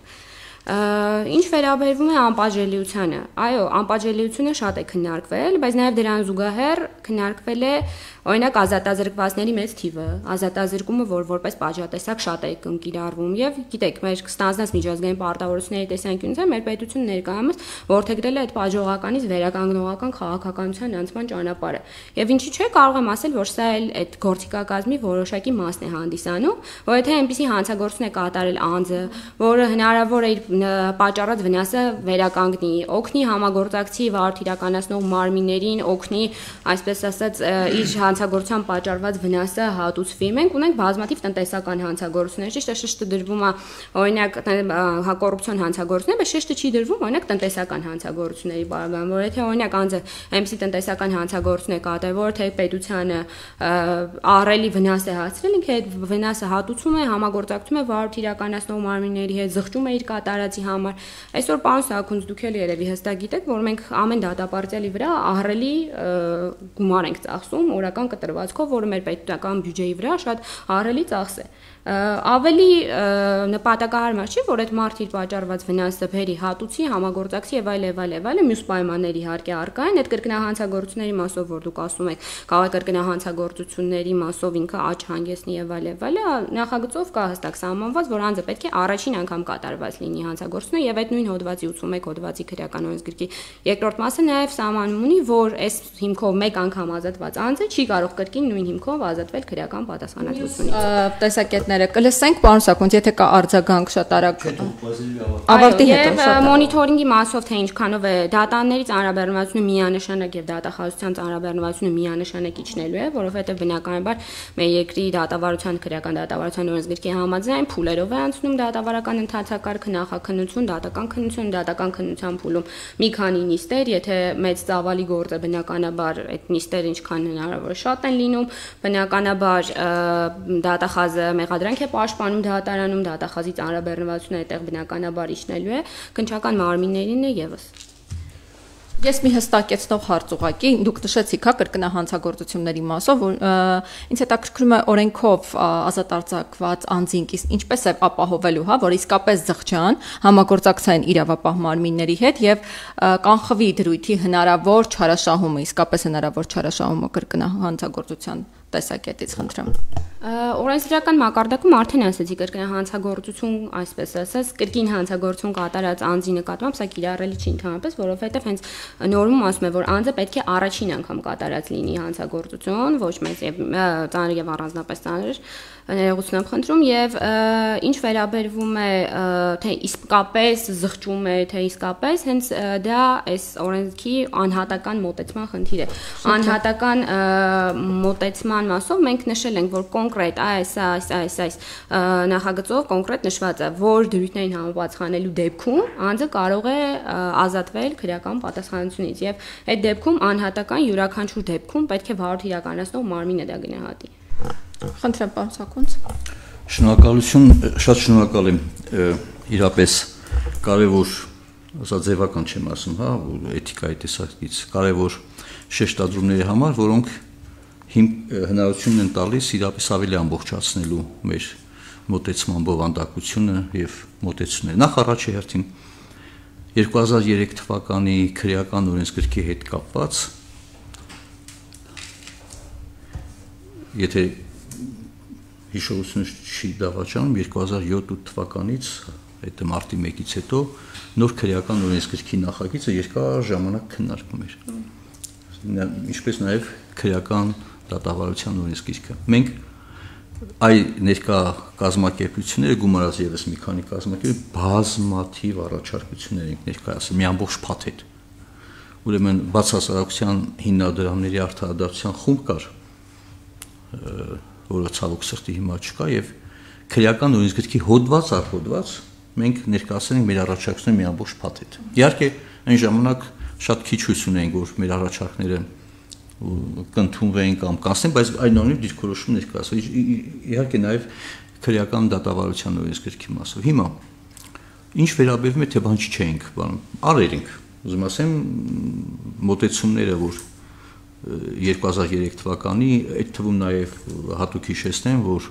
Ինչ վերաբերվում է անպատժելիությանը, այո, անպատժելիությունը շատ է քննարկվել, բայց նաև դրան զուգահեռ քննարկվել է օրինակ ազատազրկվածների մեծ թիվը, ազատազրկումը, որ որպես պատժատեսակ շատ է կիրառվում եւ գիտեք, մեր ստանձնած միջազգային պարտավորությունների տեսանկյունից մեր պետությունը ներկայումս որդեգրել է այդ պատժողականից վերականգնողական քաղաքականության անցման ճանապարհը։ Եվ ինչի՞ չէ, կարող եմ ասել, որ սա էլ այդ գործիքակազմի որոշակի մասն է հանդիսանում, որ եթե այնպիսի հանցագործություն է կատարել անձը, որը հնարավոր է իր պատճառած վնասը վերականգնի, օգնի համագործակցի վարույթ իրականացնող մարմիններին, օգնի, այսպես ասած, իր հանցագործության պատճառված վնասը հատուցվի։ Մենք ունենք բազմաթիվ տնտեսական հանցագործություններ, ճիշտ է, շեշտը դրվում է օրինակ կոռուպցիոն հանցագործություններ, բայց շեշտը չի դրվում օրինակ տնտեսական հանցագործությունների բarabան, որ եթե օրինակ անձը այնպիսի տնտեսական հանցագործություն է կատարել, որ թե պետությանը ահռելի վնաս է հասցրել, ինքը այդ վնասը հատուցում է, համագործակցում է վարույթ իրականացնող մարմինների հետ, զղջում է իր կատարածի համար։ Այսօր պարոն Սաքունց, դուք էլ երևի հստակ գիտեք, որ մենք ամեն դատապարտյալի վրա ահռելի գումար ենք ծախսում օրական կտրվածքով, որը մեր պետական բյուջեի վրա շատ ահռելի ծախս է։ Ավելի նպատակահարմար չի, որ այդ մարդը իր պատճառված վնասը բերի հատուցի, համագործակցի եւ այլ եւ այլ եւ այլ, մյուս պայմաններ իհարկե առկա են, այդ կրկնահանցագործությունների մասով, որ դուք ասում եք, կարող է կրկնահանցագործությունների մասով ինքը աճ հանգեցնի եւ այլ եւ այլ, նախագծով կա հստակ սահմանված, որ անձը պետք է առաջին անգամ կատարված լինի հանցագործությունը եւ այդ նույն հոդվածի ութսունմեկ հոդվածի քրեական օրենսգրքի երկրորդ մասը նաեւ սահմանում ունի, որ այս հիմքով մեկ անգամ ազատված անձը չի կարող կրկին նույն հիմքով ազատվել քրեական պատասխանատվությունից։ Տեսակետները կլսենք, պարոն Սաքունց, եթե կա արձագանք շատ արագ ավարտի հետո շատ մոնիթորինգի մասով թե ինչքանով է դատաների ծանրաբեռնվածությունը միանշանակ եւ դատախազության ծանրաբեռնվածությունը միանշանակ իջնելու է, որովհետեւ բնականաբար մեր երկրի դատավարության քրեական դատավարության օրենսգրքի համաձայն փուլերով է անցնում դատավարական ընթացակարգը, նախաքննություն, դատական քննություն, դատական քննության փուլում մի քանի նիստեր, եթե մեծ ծավալի գործ է բնականաբար այդ նիստերը ինչքան հնարավոր շատ են լինում, բնականաբար դատախազը մեղադրանք է պաշտպանում դատարանում, դատախազի ծանրաբեռնվածությունը այդտեղ բնականաբար իջնելու է, քննչական մարմիններին է եւս։ Ես մի հստակեցնող հարց ուղակի, դուք նշեցիք հա կրկնահանցագործությունների մասով, որ ինձ հետաքրքրում է օրենքով ազատ արձակված անձին ինչպես է ապահովելու, հա, որ իսկապես զղջան համագործակցային իրավապահ մարմինների հետ եւ կանխվի դրույթի հնարավոր չարաշահումը, իսկապես հնարավոր չարաշահումը կրկնահանցագործության տեսակետից խնդրեմ։ Օրենսդրական մակարդակում արդեն ասացի կրկնահանցագործություն, այսպես ասած, կրկին հանցագործություն կատարած անձի նկատմամբ սա կիրառելի չի ընդհանրապես, որովհետև հենց նորմում ասում է, որ անձը պետք է առաջին անգամ կատարած լինի հանցագործություն, ոչ մեծ եւ ծանր եւ առանձնապես ծանր ներողություն եմ խնդրում եւ ինչ վերաբերվում է թե իսկապես զղջում է, թե իսկապես հենց դա այս օրենքի անհատական մոտեցման խնդիր է։ Անհատական մոտեցման մասով մենք նշել ենք, որ կոնկրետ այս այս այս այս նախագծով կոնկրետ նշված է, որ դրույթներին համապատասխանելու դեպքում անձը կարող է ազատվել քրեական պատասխանատվությունից եւ այդ դեպքում անհատական յուրաքանչյուր դեպքում պետք է վարույթ իրականացնող մարմինը դա գնահատի։ Խնդրեմ, պարոն Սաքունց։ Շնորհակալություն, շատ շնորհակալ եմ իրապես կարևոր, ասած ձևական չեմ ասում, հա, էթիկայի տեսակետից կարևոր շեշտադրումների համար, որոնք հնարավորություն են տալիս իրապես ավելի ամբողջացնելու մեր մոտեցման բովանդակությունը եւ մոտեցումները։ Նախ առաջի հերթին երկու հազար երեք թվականի քրեական օրենսգրքի հետ կապված, եթե հիշողությունը չի դավաճանում, երկու հազար յոթ թվականից, այդ մարտի մեկից հետո նոր քրեական օրենսգրքի նախագիծը երկար ժամանակ քննարկվում էր, ինչպես նաև քրեական դատավարության օրենսգիրքը։ Մենք այ ներկա կազմակերպությունները գումարած եւս մի քանի կազմակերպ բազմաթիվ առաջարկություններ ենք ներկայացրել, մի ամբողջ փաթեթ։ Ուրեմն բացասարակության հիմնադրամների արդարադատության խումբ կար, որը ցավոք սրտի հիմա չկա եւ քրեական օրենսգրքի հոդված առ հոդված մենք ներկայացնենք մեր առաջարկները մի ամբողջ փաթեթ։ Իհարկե, այն ժամանակ շատ քիչ հույս ունենք, որ մեր առաջարկները կընդունվեն կամ կանցնեն, բայց այնուամենայնիվ դիրքորոշում ներկայացվի։ Իհարկե նաև քրեական դատավարության օրենսգրքի մասով։ Հիմա ինչ վերաբերում է թե բան չենք, բան արել ենք։ Ուզում ասեմ, մոտեցումները, որ երկու հազար երեք թվականի, այդ թվում նաև հատուկ հիշեցնեմ, որ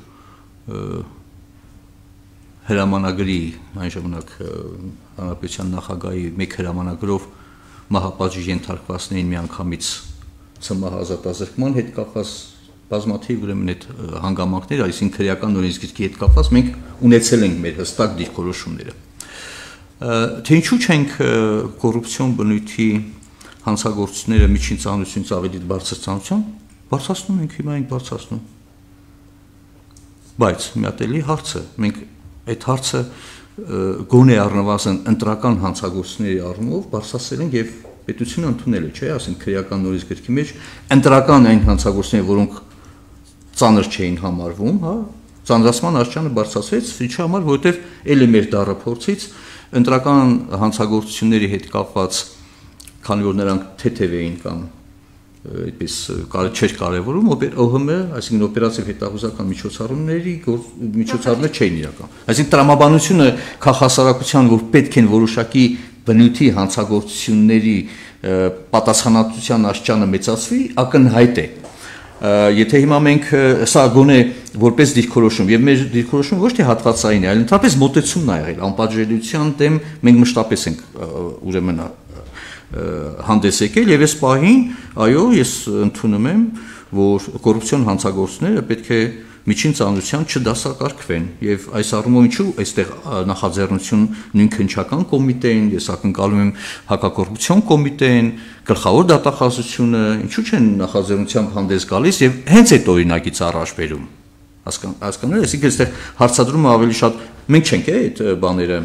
հրամանագրի այն ժամանակ հանրապետության նախագահի մեկ հրամանագրով մահապատժի ենթարկվածներին միանգամից ցմահազատազրկման հետ կապված բազմաթիվ ուրեմն այդ հանգամանքներ, այսինքն քրեական օրենսգրքի հետ կապված մենք ունեցել ենք մեր հստակ դիրքորոշումները։ Թե ինչու չենք կոռուպցիոն բնույթի հանցագործությունները միջին ծանրությունից ավելի բարձր ծանրության, բարձրացնում ենք, հիմա ենք բարձրացնում։ Բայց մի հատ էլի հարցը, մենք այդ հարցը գոնե առնվազն ընտրական հանցագործությունների առումով բարձրացել ենք եւ պետությունը ընդունել է, չէ՞, ասենք քրեական օրենսգրքի մեջ ընտրական այն հանցագործությունները, որոնք ծանր չէին համարվում, հա, ծանրացման աստիճանը բարձրացվեց, ինչի համար, որովհետեւ ելի մեր դառը փորձից ընտրական հանցագործությունների հետ կապված, քանի որ նրանք թեթև էին կամ այդպես չէր կարևորում, օ հ մ, այսինքն օպերատիվ հետախուզական միջոցառումների միջոցառումներ չէին իրական։ Այսինքն տրամաբանությունը քաղաքասարակության, որ պետք են որոշակի բնույթի հանցագործությունների պատասխանատվության աստիճանը մեծացվի, ակնհայտ է։ Եթե հիմա մենք սա գոնե որպես դիրքորոշում, եւ մեր դիրքորոշումը ոչ թե հատվածային է, այլ ընդհանրապես մոտեցումն է եղել, անպատժելիության դեմ մենք մշտապես ենք ուրեմն հանդես եկել եւ այս պահին, այո, ես ընդունում եմ, որ կոռուպցիոն հանցագործությունները պետք է միջին ծանրության չդասակարգվեն եւ այս առումով ինչու այստեղ նախաձեռնություն նույն քննչական կոմիտեին, ես ակնկալում եմ հակակոռուպցիոն կոմիտեին, գլխավոր դատախազությունը, ինչու չեն նախաձեռնությամբ հանդես գալիս եւ հենց այդ օրինակից առաջ բերում։ Հասկանալ, այսինքն այստեղ հարցադրումը ավելի շատ մենք չենք է այդ բաները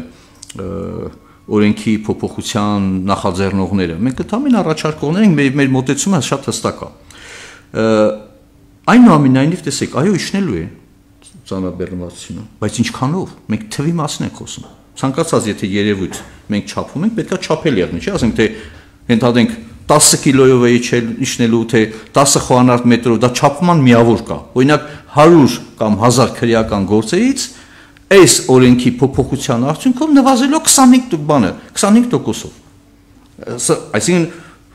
օրենքի փոփոխության նախաձեռնողները, մենք ընդհանրապես առաջարկողներ ենք, մեր, մեր մոտեցումը շատ հստակ է։ Այնուամենայնիվ տեսեք, այո, իջնելու է ծանրաբեռնվածությունը, բայց ինչքանով, մենք թվի մասին ենք խոսում։ Ցանկացած եթե երևույթ մենք չափում ենք, պետքա չափել եղնի, չէ՞, ասենք թե ընդհանրենք տասը կիլոյով է իջնելու, թե տասը խոհանարդ մետրով, դա չափման միավոր կա։ Օրինակ հարյուր կամ հազար քրեական գործերից այս օրենքի փոփոխության արդյունքով նվազելու քսանհինգ բանը, քսանհինգ տոկոսով։ Այսինքն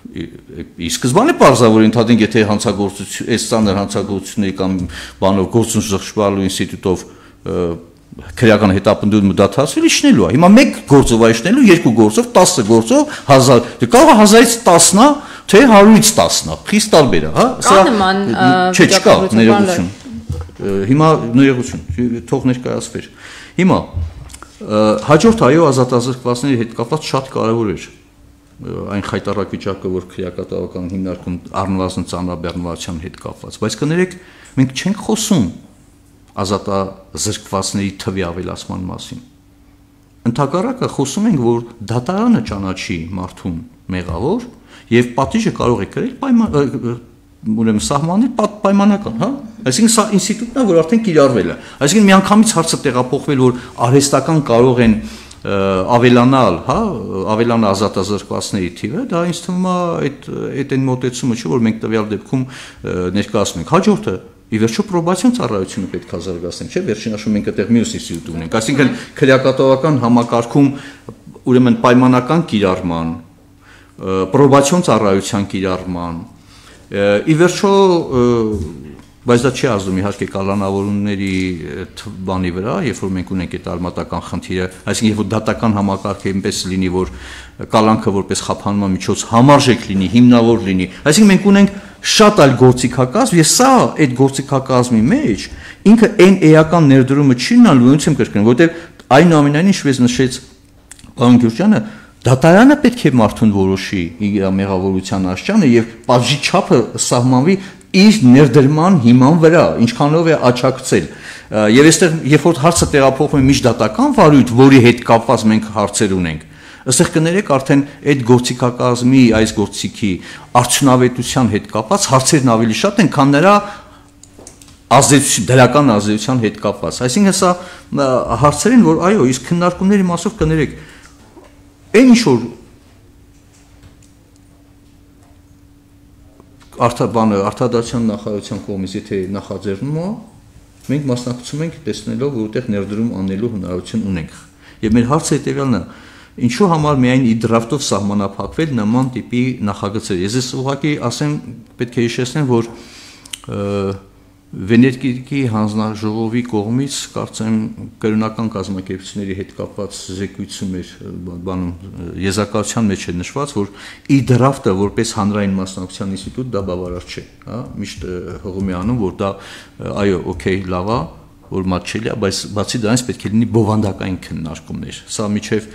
ի սկզբանե պարզավոր ընդհանրենք եթե հանցագործություն, այս ծանր հանցագործությունների կամ բանով գործուն զղջվելու ինստիտուտով քրեական հետապնդումը դադարեցվել իջնելու է։ Հիմա մեկ գործով է իջնելու, երկու գործով, տասը գործով, հազար, կարող է հազարից տասնա, թե հարյուրից տասնա, խիստ տարբեր է, հա։ Կա նման չէ, չկա ներողություն։ Հիմա ներողություն, թող ներկայացվեր։ Հիմա հաջորդ այո ազատազրկվածների հետ կապված շատ կարևոր էր այն խայտառակ վիճակը, որ քրեակատավական հիմնարկում առնվազն ծանրաբեռնվածության հետ կապված, բայց կներեք, մենք չենք խոսում ազատազրկվածների թվի ավելացման մասին։ Ընդհակառակը խոսում ենք, որ դատարանը ճանաչի մարդուն մեղավոր եւ պատիժը կարող է կրել պայման ուրեմն սահմանել պայմանական, հա? Այսինքն սա ինստիտուտն է, որ արդեն կիրառվել է։ Այսինքն միանգամից հարցը տեղափոխվել, որ արհեստական կարող են ավելանալ, հա, ավելանա ազատազրկվածների թիվը, դա ինձ թվում է այդ այդ այն մոտեցումը չէ, որ մենք տվյալ դեպքում ներկայացնում ենք։ Հաջորդը ի վերջո պրոբացիոն ծառայությունը պետք է զարգացնենք, չէ՞, վերջին հաշվով մենք այդտեղ մյուս ինստիտուտ ունենք։ Այսինքն քրեակատավական համակարգում ուրեմն պայմանական կիրառման, պրոբացիոն ծառայության կիրառման, ի վերջո բայց դա չի ազդում իհարկե կալանավորումների բանի վրա, երբ որ մենք ունենք այդ արմատական խնդիրը, այսինքն երբ որ դատական համակարգը այնպես լինի, որ կալանքը որպես խափանման միջոց համարժեք լինի, հիմնավոր լինի, այսինքն մենք ունենք շատ այլ գործիքակազմ, եւ սա այդ գործիքակազմի մեջ ինքը այն էական ներդրումը չի ունենալու, ոնց եմ կրկնում, որովհետեւ այնուամենայնիվ ինչպես նշեց պարոն Գյուրջյանը, դատարանը պետք է մարդուն որոշի իր մեղավորության աստիճանը եւ պատժի չափը սահմանվի իր ներդրման հիման վրա, ինչքանով է աճակցել։ Եվ այստեղ երբ որ հարցը տեղափոխվում է միջդատական վարույթ, որի հետ կապված մենք հարցեր ունենք, այստեղ կներեք արդեն այդ գործիքակազմի, այս գործիքի արդյունավետության հետ կապված հարցերն ավելի շատ են, քան նրա ազդեցություն, դրական ազդեցության հետ կապված։ Այսինքն սա հարցեր են, որ այո, իսկ քննարկումների մասով կներեք, այն ինչ որ արտաբանը արտադրության նախարարության կողմից եթե նախաձեռնում է, մենք մասնակցում ենք տեսնելով, որ որտեղ ներդրում անելու հնարավորություն ունենք։ Եվ մեր հարցը հետևյալն է, ինչու համար միայն իդրաֆտով սահմանափակվել նման տիպի նախագծեր։ Ես ես ուղղակի ասեմ, պետք է հիշեցնեմ, որ Վեներգետիկի հանձնաժողովի կողմից կարծեմ կրոնական կազմակերպությունների հետ կապված զեկույցում էր բանում եզրակացության մեջ է նշված, որ իդրաֆտը որպես հանրային մասնակցության ինստիտուտ դա բավարար չէ, հա, միշտ հողում է անում, որ դա այո, օքեյ, լավ է, որ մատչելի է, բայց բացի դրանից պետք է լինի բովանդակային քննարկումներ։ Սա միջև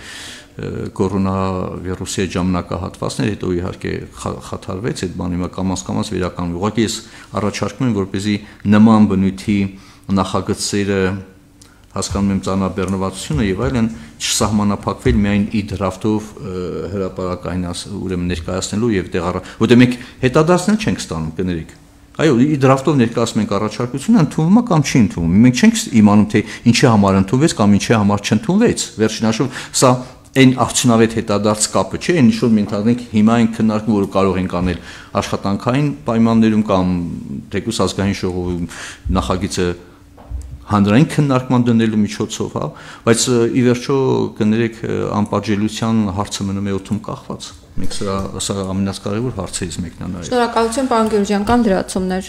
կորոնավիրուսի ժամանակահատվածներ, հետո իհարկե խաթարվեց այդ բանը, հիմա կամաց-կամաց վերականգնվում։ Ուղղակի ես առաջարկում եմ, որպեսզի նման բնույթի նախագծերը հասկանում եմ ծանրաբեռնվածությունը եւ այլն չսահմանափակվել միայն իդրաֆտով հրապարակային ուրեմն ներկայացնելու եւ տեղառ, որտեղ մենք հետադարձնել չենք ստանում, կներեք։ Այո, իդրաֆտով ներկայացնում ենք առաջարկությունը, ընդունվում է կամ չի ընդունվում։ Մենք չենք իմանում, թե ինչի համար ընդունվեց կամ ինչի համար չընդունվեց։ Վերջին հաշվով սա այն արդյունավետ հետադարձ կապը չէ, ինչ որ մենք ընդհանրենք հիմա ենք քննարկում, որ կարող ենք անել աշխատանքային պայմաններում կամ թեկուզ ազգային ժողովում նախագիծը հանրային քննարկման դնելու միջոցով, հա, բայց ի վերջո կներեք անպատժելիության հարցը մնում է օդում կախված։ Մենք սա սա ամենասկարևոր հարցերից մեկն է նաև։ Շնորհակալություն, պարոն Գյուրջյան, կան դրացումներ։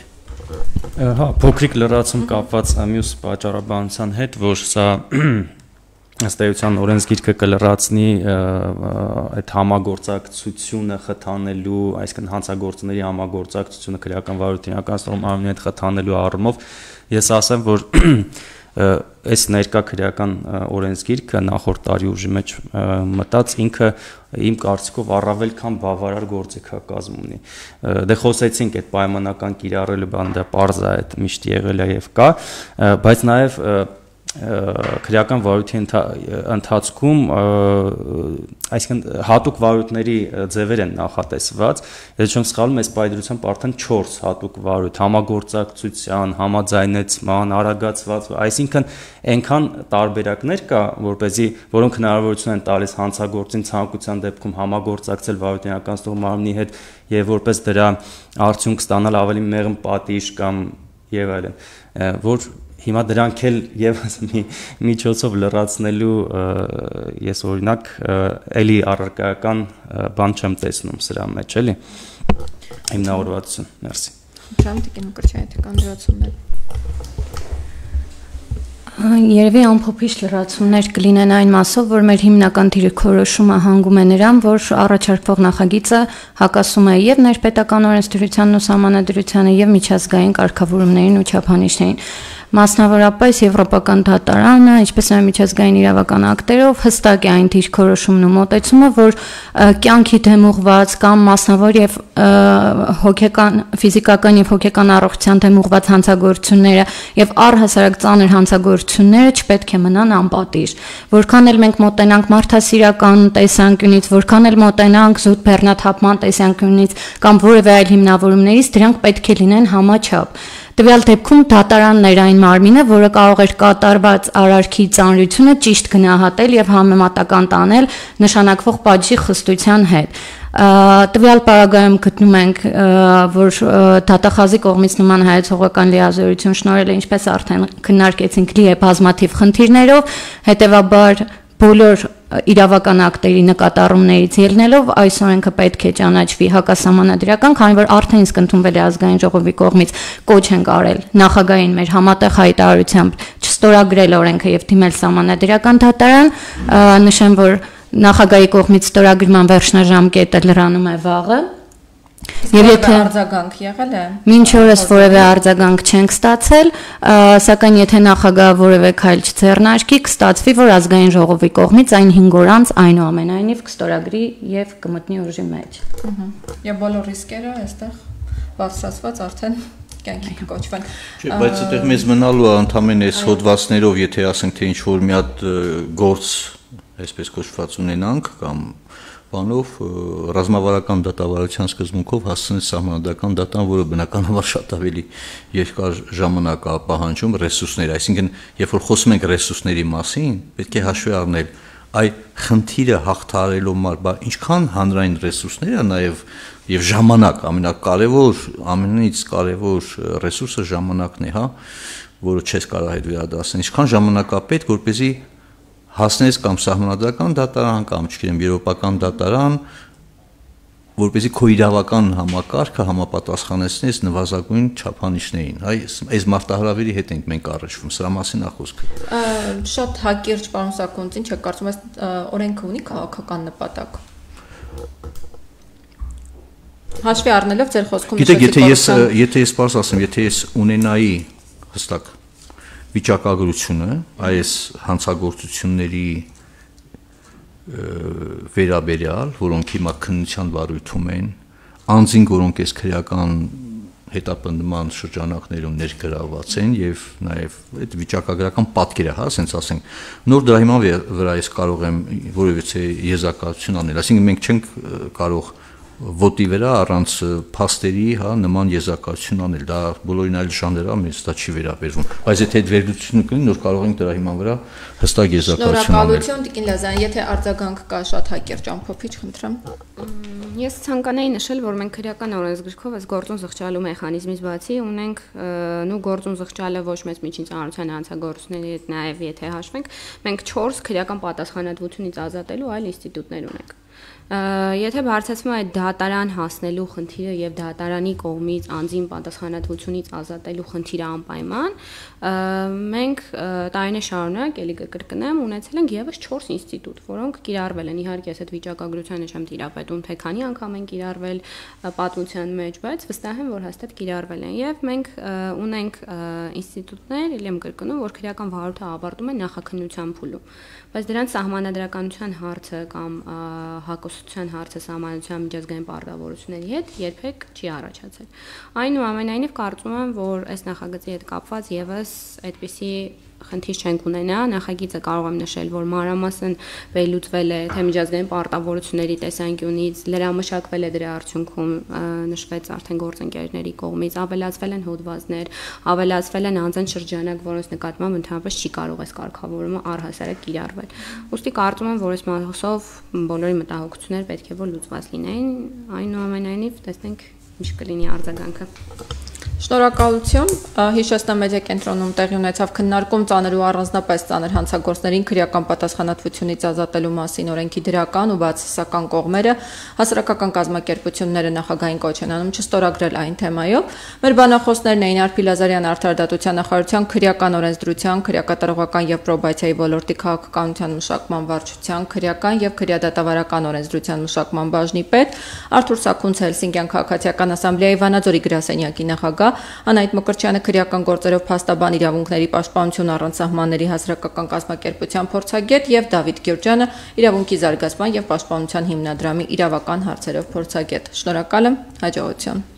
Հա, փոքրիկ լրացում կապված մյուս պատճառաբանության հետ, որ սա ըստ էության օրենսգիրքը կլրացնի այդ համագործակցությունը խթանելու, այսինքն հանցագործների համագործակցությունը քրեական վարույթի իրականացնող մարմինի հետ խթանելու առումով ես ասեմ, որ այս ներկա քրեական օրենսգիրքը նախորդ տարի ուժի մեջ մտած ինքը իմ կարծիքով առավել քան բավարար գործիքակազմ ունի։ Դե խոսեցինք այդ պայմանական կիրառելու բանը, դա պարզ է, այդ միշտ եղել է եւ կա, բայց նաեւ քրեական վարույթի ընթացքում, այսինքն հատուկ վարույթների ձևեր են նախատեսված, եթե չեմ սխալվում, այս պայդրությամբ արդեն չորս հատուկ վարույթ, համագործակցության, համաձայնեցման, արագացված, այսինքն այնքան տարբերակներ կա, որպեսզի որոնք հնարավորություն են տալիս հանցագործին ցանկության դեպքում համագործակցել վարույթի իրականացնող մարմնի հետ եւ որպես դրա արդյունք ստանալ ավելի մեղմ պատիժ կամ եւ այլն, որ հիմա դրանք էլ եւս մի միջոցով լրացնելու ես օրինակ էլի առարկայական բան չեմ տեսնում սրա մեջ, էլի հիմնավորվածություն, մերսի։ Ջան, դեկին կրճային թե կան դրացումներ։ Երևի ամփոփիչ լրացումներ կլինեն այն մասով, որ մեր հիմնական դիրքորոշումը հանգում է նրան, որ առաջարկվող նախագիծը հակասում է եւ ներպետական օրենսդրությանն ու սահմանադրությանը եւ միջազգային կարգավորումներին ու չափանիշներին։ Մասնավորապես Եվրոպական դատարանը, ինչպես նաև միջազգային իրավական ակտերով հստակ է այն դիրքորոշումն ու մոտեցումը, որ կյանքի դեմ ուղղված կամ մասնավոր եւ հոգեկան, ֆիզիկական եւ հոգեկան առողջության դեմ ուղղված հանցագործությունները եւ առհասարակ ծանր հանցագործությունները չպետք է մնան անպատիժ։ Որքան էլ մենք մոտենանք մարդասիրական տեսանկյունից, որքան էլ մոտենանք զուտ բեռնաթափման տեսանկյունից կամ որևէ այլ հիմնավորումներից, դրանք պետք է լինեն համաչափ։ Տվյալ դեպքում դատարանն էր այն մարմինը, որը կարող էր կատարված արարքի ծանրությունը ճիշտ գնահատել եւ համեմատական տանել նշանակվող պատժի խստության հետ։ Տվյալ պարագայում գտնում ենք, որ դատախազի կողմից նման հայեցողական լիազորություն շնորհել է, ինչպես արդեն քննարկեցինք, լի է բազմաթիվ խնդիրներով, հետեւաբար բոլոր իրավական ակտերի նկատառումներից ելնելով այս օրենքը պետք է ճանաչվի հակասահմանադրական, քանի որ արդեն իսկ ընդունվել է ազգային ժողովի կողմից կոչ են արել նախագահային մեր համատեղ հայտարարությամբ չստորագրել օրենքը եւ դիմել սահմանադրական դատարան, նշեմ, որ նախագահի կողմից ստորագրման վերջնաժամկետը լրանում է վաղը։ Եվ եթե արձագանք եղել է, մինչ օրս որևէ արձագանք չենք ստացել, սակայն եթե նախագահը որևէ քայլ չձեռնարկի, կստացվի, որ ազգային ժողովի կողմից այն հինգ օր անց այնուամենայնիվ կստորագրի եւ կմտնի ուժի մեջ։ Եվ բոլոր ռիսկերը այստեղ բարձրացված արդեն կյանքի կոչվեն։ Չէ, բայց այդտեղ մեզ մնալու է ընդամենը այս հոդվածներով, եթե ասենք թե ինչ որ մի հատ գործ, այսպես կոչված ունենանք կամ բանով ռազմավարական դատավարության սկզբունքով հասցնեց սահմանադրական դատան, որը բնականաբար շատ ավելի երկար ժամանակ է պահանջում ռեսուրսներ, այսինքն երբ որ խոսում ենք ռեսուրսների մասին, պետք է հաշվի առնել այ խնդիրը հաղթահարելու համար ինչքան հանրային ռեսուրսներ է նաև եւ ժամանակ ամենակարևոր ամենից կարևոր ռեսուրսը ժամանակն է, հա, որը չես կարող հետ վերադասել, ինչքան ժամանակ է պետք, որպեսզի հասնես կամ սահմանադրական դատարան կամ չգիտեմ եվրոպական դատարան, որպեսզի քո իրավական համակարգը համապատասխանեցնես նվազագույն չափանիշներին, այ այս մարտահրավերի հետ ենք մենք առնչվում, սրա մասին է խոսքը։ Շատ հակիրճ պարոն Սակունցին, չէ՞ կարծում ես օրենքը ունի քաղաքական նպատակ։ Հաշվի առնելով ձեր խոսքում Գիտեք, եթե ես եթե ես պարզ ասեմ, եթե ես ունենայի հստակ վիճակագրությունը այս հանցագործությունների վերաբերյալ, որոնք հիմա քննության վարույթում են, անձինք, որոնք այս քրեական հետապնդման շրջանակներում ներգրավված են եւ նաեւ այդ վիճակագրական պատկերը, հա, ասենց ասենք, նոր դրա հիման վրա ես կարող եմ որևիցե եզրակացություն անել, այսինքն մենք չենք կարող ոտի վրա առանց փաստերի, հա, նման եզրակացություն անել, դա բոլորին այլ ժանրերա մեզ դա չի վերաբերվում, բայց եթե այդ վերլուծությունը կլինի, նոր կարող ենք դրա հիման վրա հստակ եզրակացություն անել։ Շնորհակալություն Տիկին Լազարյան, եթե արձագանք կա շատ հակիրճ ամփոփիչ, խնդրեմ։ Ես ցանկանայի նշել, որ մենք քրեական օրենսգրքով այս գործուն զղջալու մեխանիզմից բացի ունենք նու գործուն զղջալը ոչ մեծ միջին ծանրության հանցագործությունների հետ նաև եթե հաշվենք, մենք չորս քրեական պատասխանատվությունից ազատելու այլ ինստիտուտներ ունենք։ Եթե բարձրացվում է դատարան հասնելու խնդիրը եւ դատարանի կողմից անձին պատասխանատվությունից ազատելու խնդիրը անպայման, մենք տարիներ շարունակ, ելի կկրկնեմ, ունեցել ենք եւս չորս ինստիտուտ, որոնք կիրառվել են, իհարկե, ես այդ վիճակագրությանը չեմ տիրապետում, թե քանի անգամ են կիրառվել պատմության մեջ, բայց վստահ եմ, որ հաստատ կիրառվել են եւ մենք ունենք ինստիտուտներ, ելի եմ կրկնում, որ քրեական վարույթը ավարտում է նախաքննության փուլում, բայց դրանց սահմանադրականության հարցը կամ հակոսության հարցը սահմանադրության միջազգային պարտավորությունների հետ երբեք չի առաջացել։ Այնուամենայնիվ կարծում եմ, որ այս նախագծի հետ կապված եւս այդպիսի խնդիր չենք ունենա, նախագիծը կարող եմ նշել, որ մանրամասն վերլուծվել է թե միջազգային պարտավորությունների տեսանկյունից, լրամշակվել է դրա արդյունքում, նշվեց արդեն գործընկերների կողմից, ավելացվել են հոդվածներ, ավելացվել են անձանց շրջանակ, որոնց նկատմամբ ընդհանրապես չի կարող այս կարգավորումը առհասարակ կիրառվել։ Ուստի կարծում եմ, որ այս մասով բոլորի մտահոգությունները պետք է որ լուծված լինեին, այնուամենայնիվ տեսնենք ինչ կլինի արձագանքը։ Շնորհակալություն։ Հիշեցնեմ, մեդիա կենտրոնում տեղի ունեցավ քննարկում ծանր ու առանձնապես ծանր հանցագործներին քրեական պատասխանատվությունից ազատելու մասին օրենքի դրական ու բացասական կողմերը, հասարակական կազմակերպությունները նախագահային կոչ են անում չստորագրել այն թեմայով։ Մեր բանախոսներն էին Արփի Լազարյան արտարդատության նախարարության քրեական օրենսդրության, քրեակատարողական եւ պրոբացիայի ոլորտի քաղաքականության մշակման վարչության, քրեական եւ քրեադատավարական օրենսդրության մշակման բաժնի պետ, Արթուր Սաքունց Հելսինկյան քաղաքացիական ասամբլեայի Վանաձորի գրասենյակի նախագահ, Անահիտ Մկրտչյանը քրեական գործերով փաստաբան իրավունքների պաշտպանություն առանց սահմանների հասարակական կազմակերպության փորձագետ եւ Դավիթ Գյուրջյանը իրավունքի զարգացման եւ պաշտպանության հիմնադրամի իրավական հարցերով փորձագետ։ Շնորհակալ եմ, հաջողություն։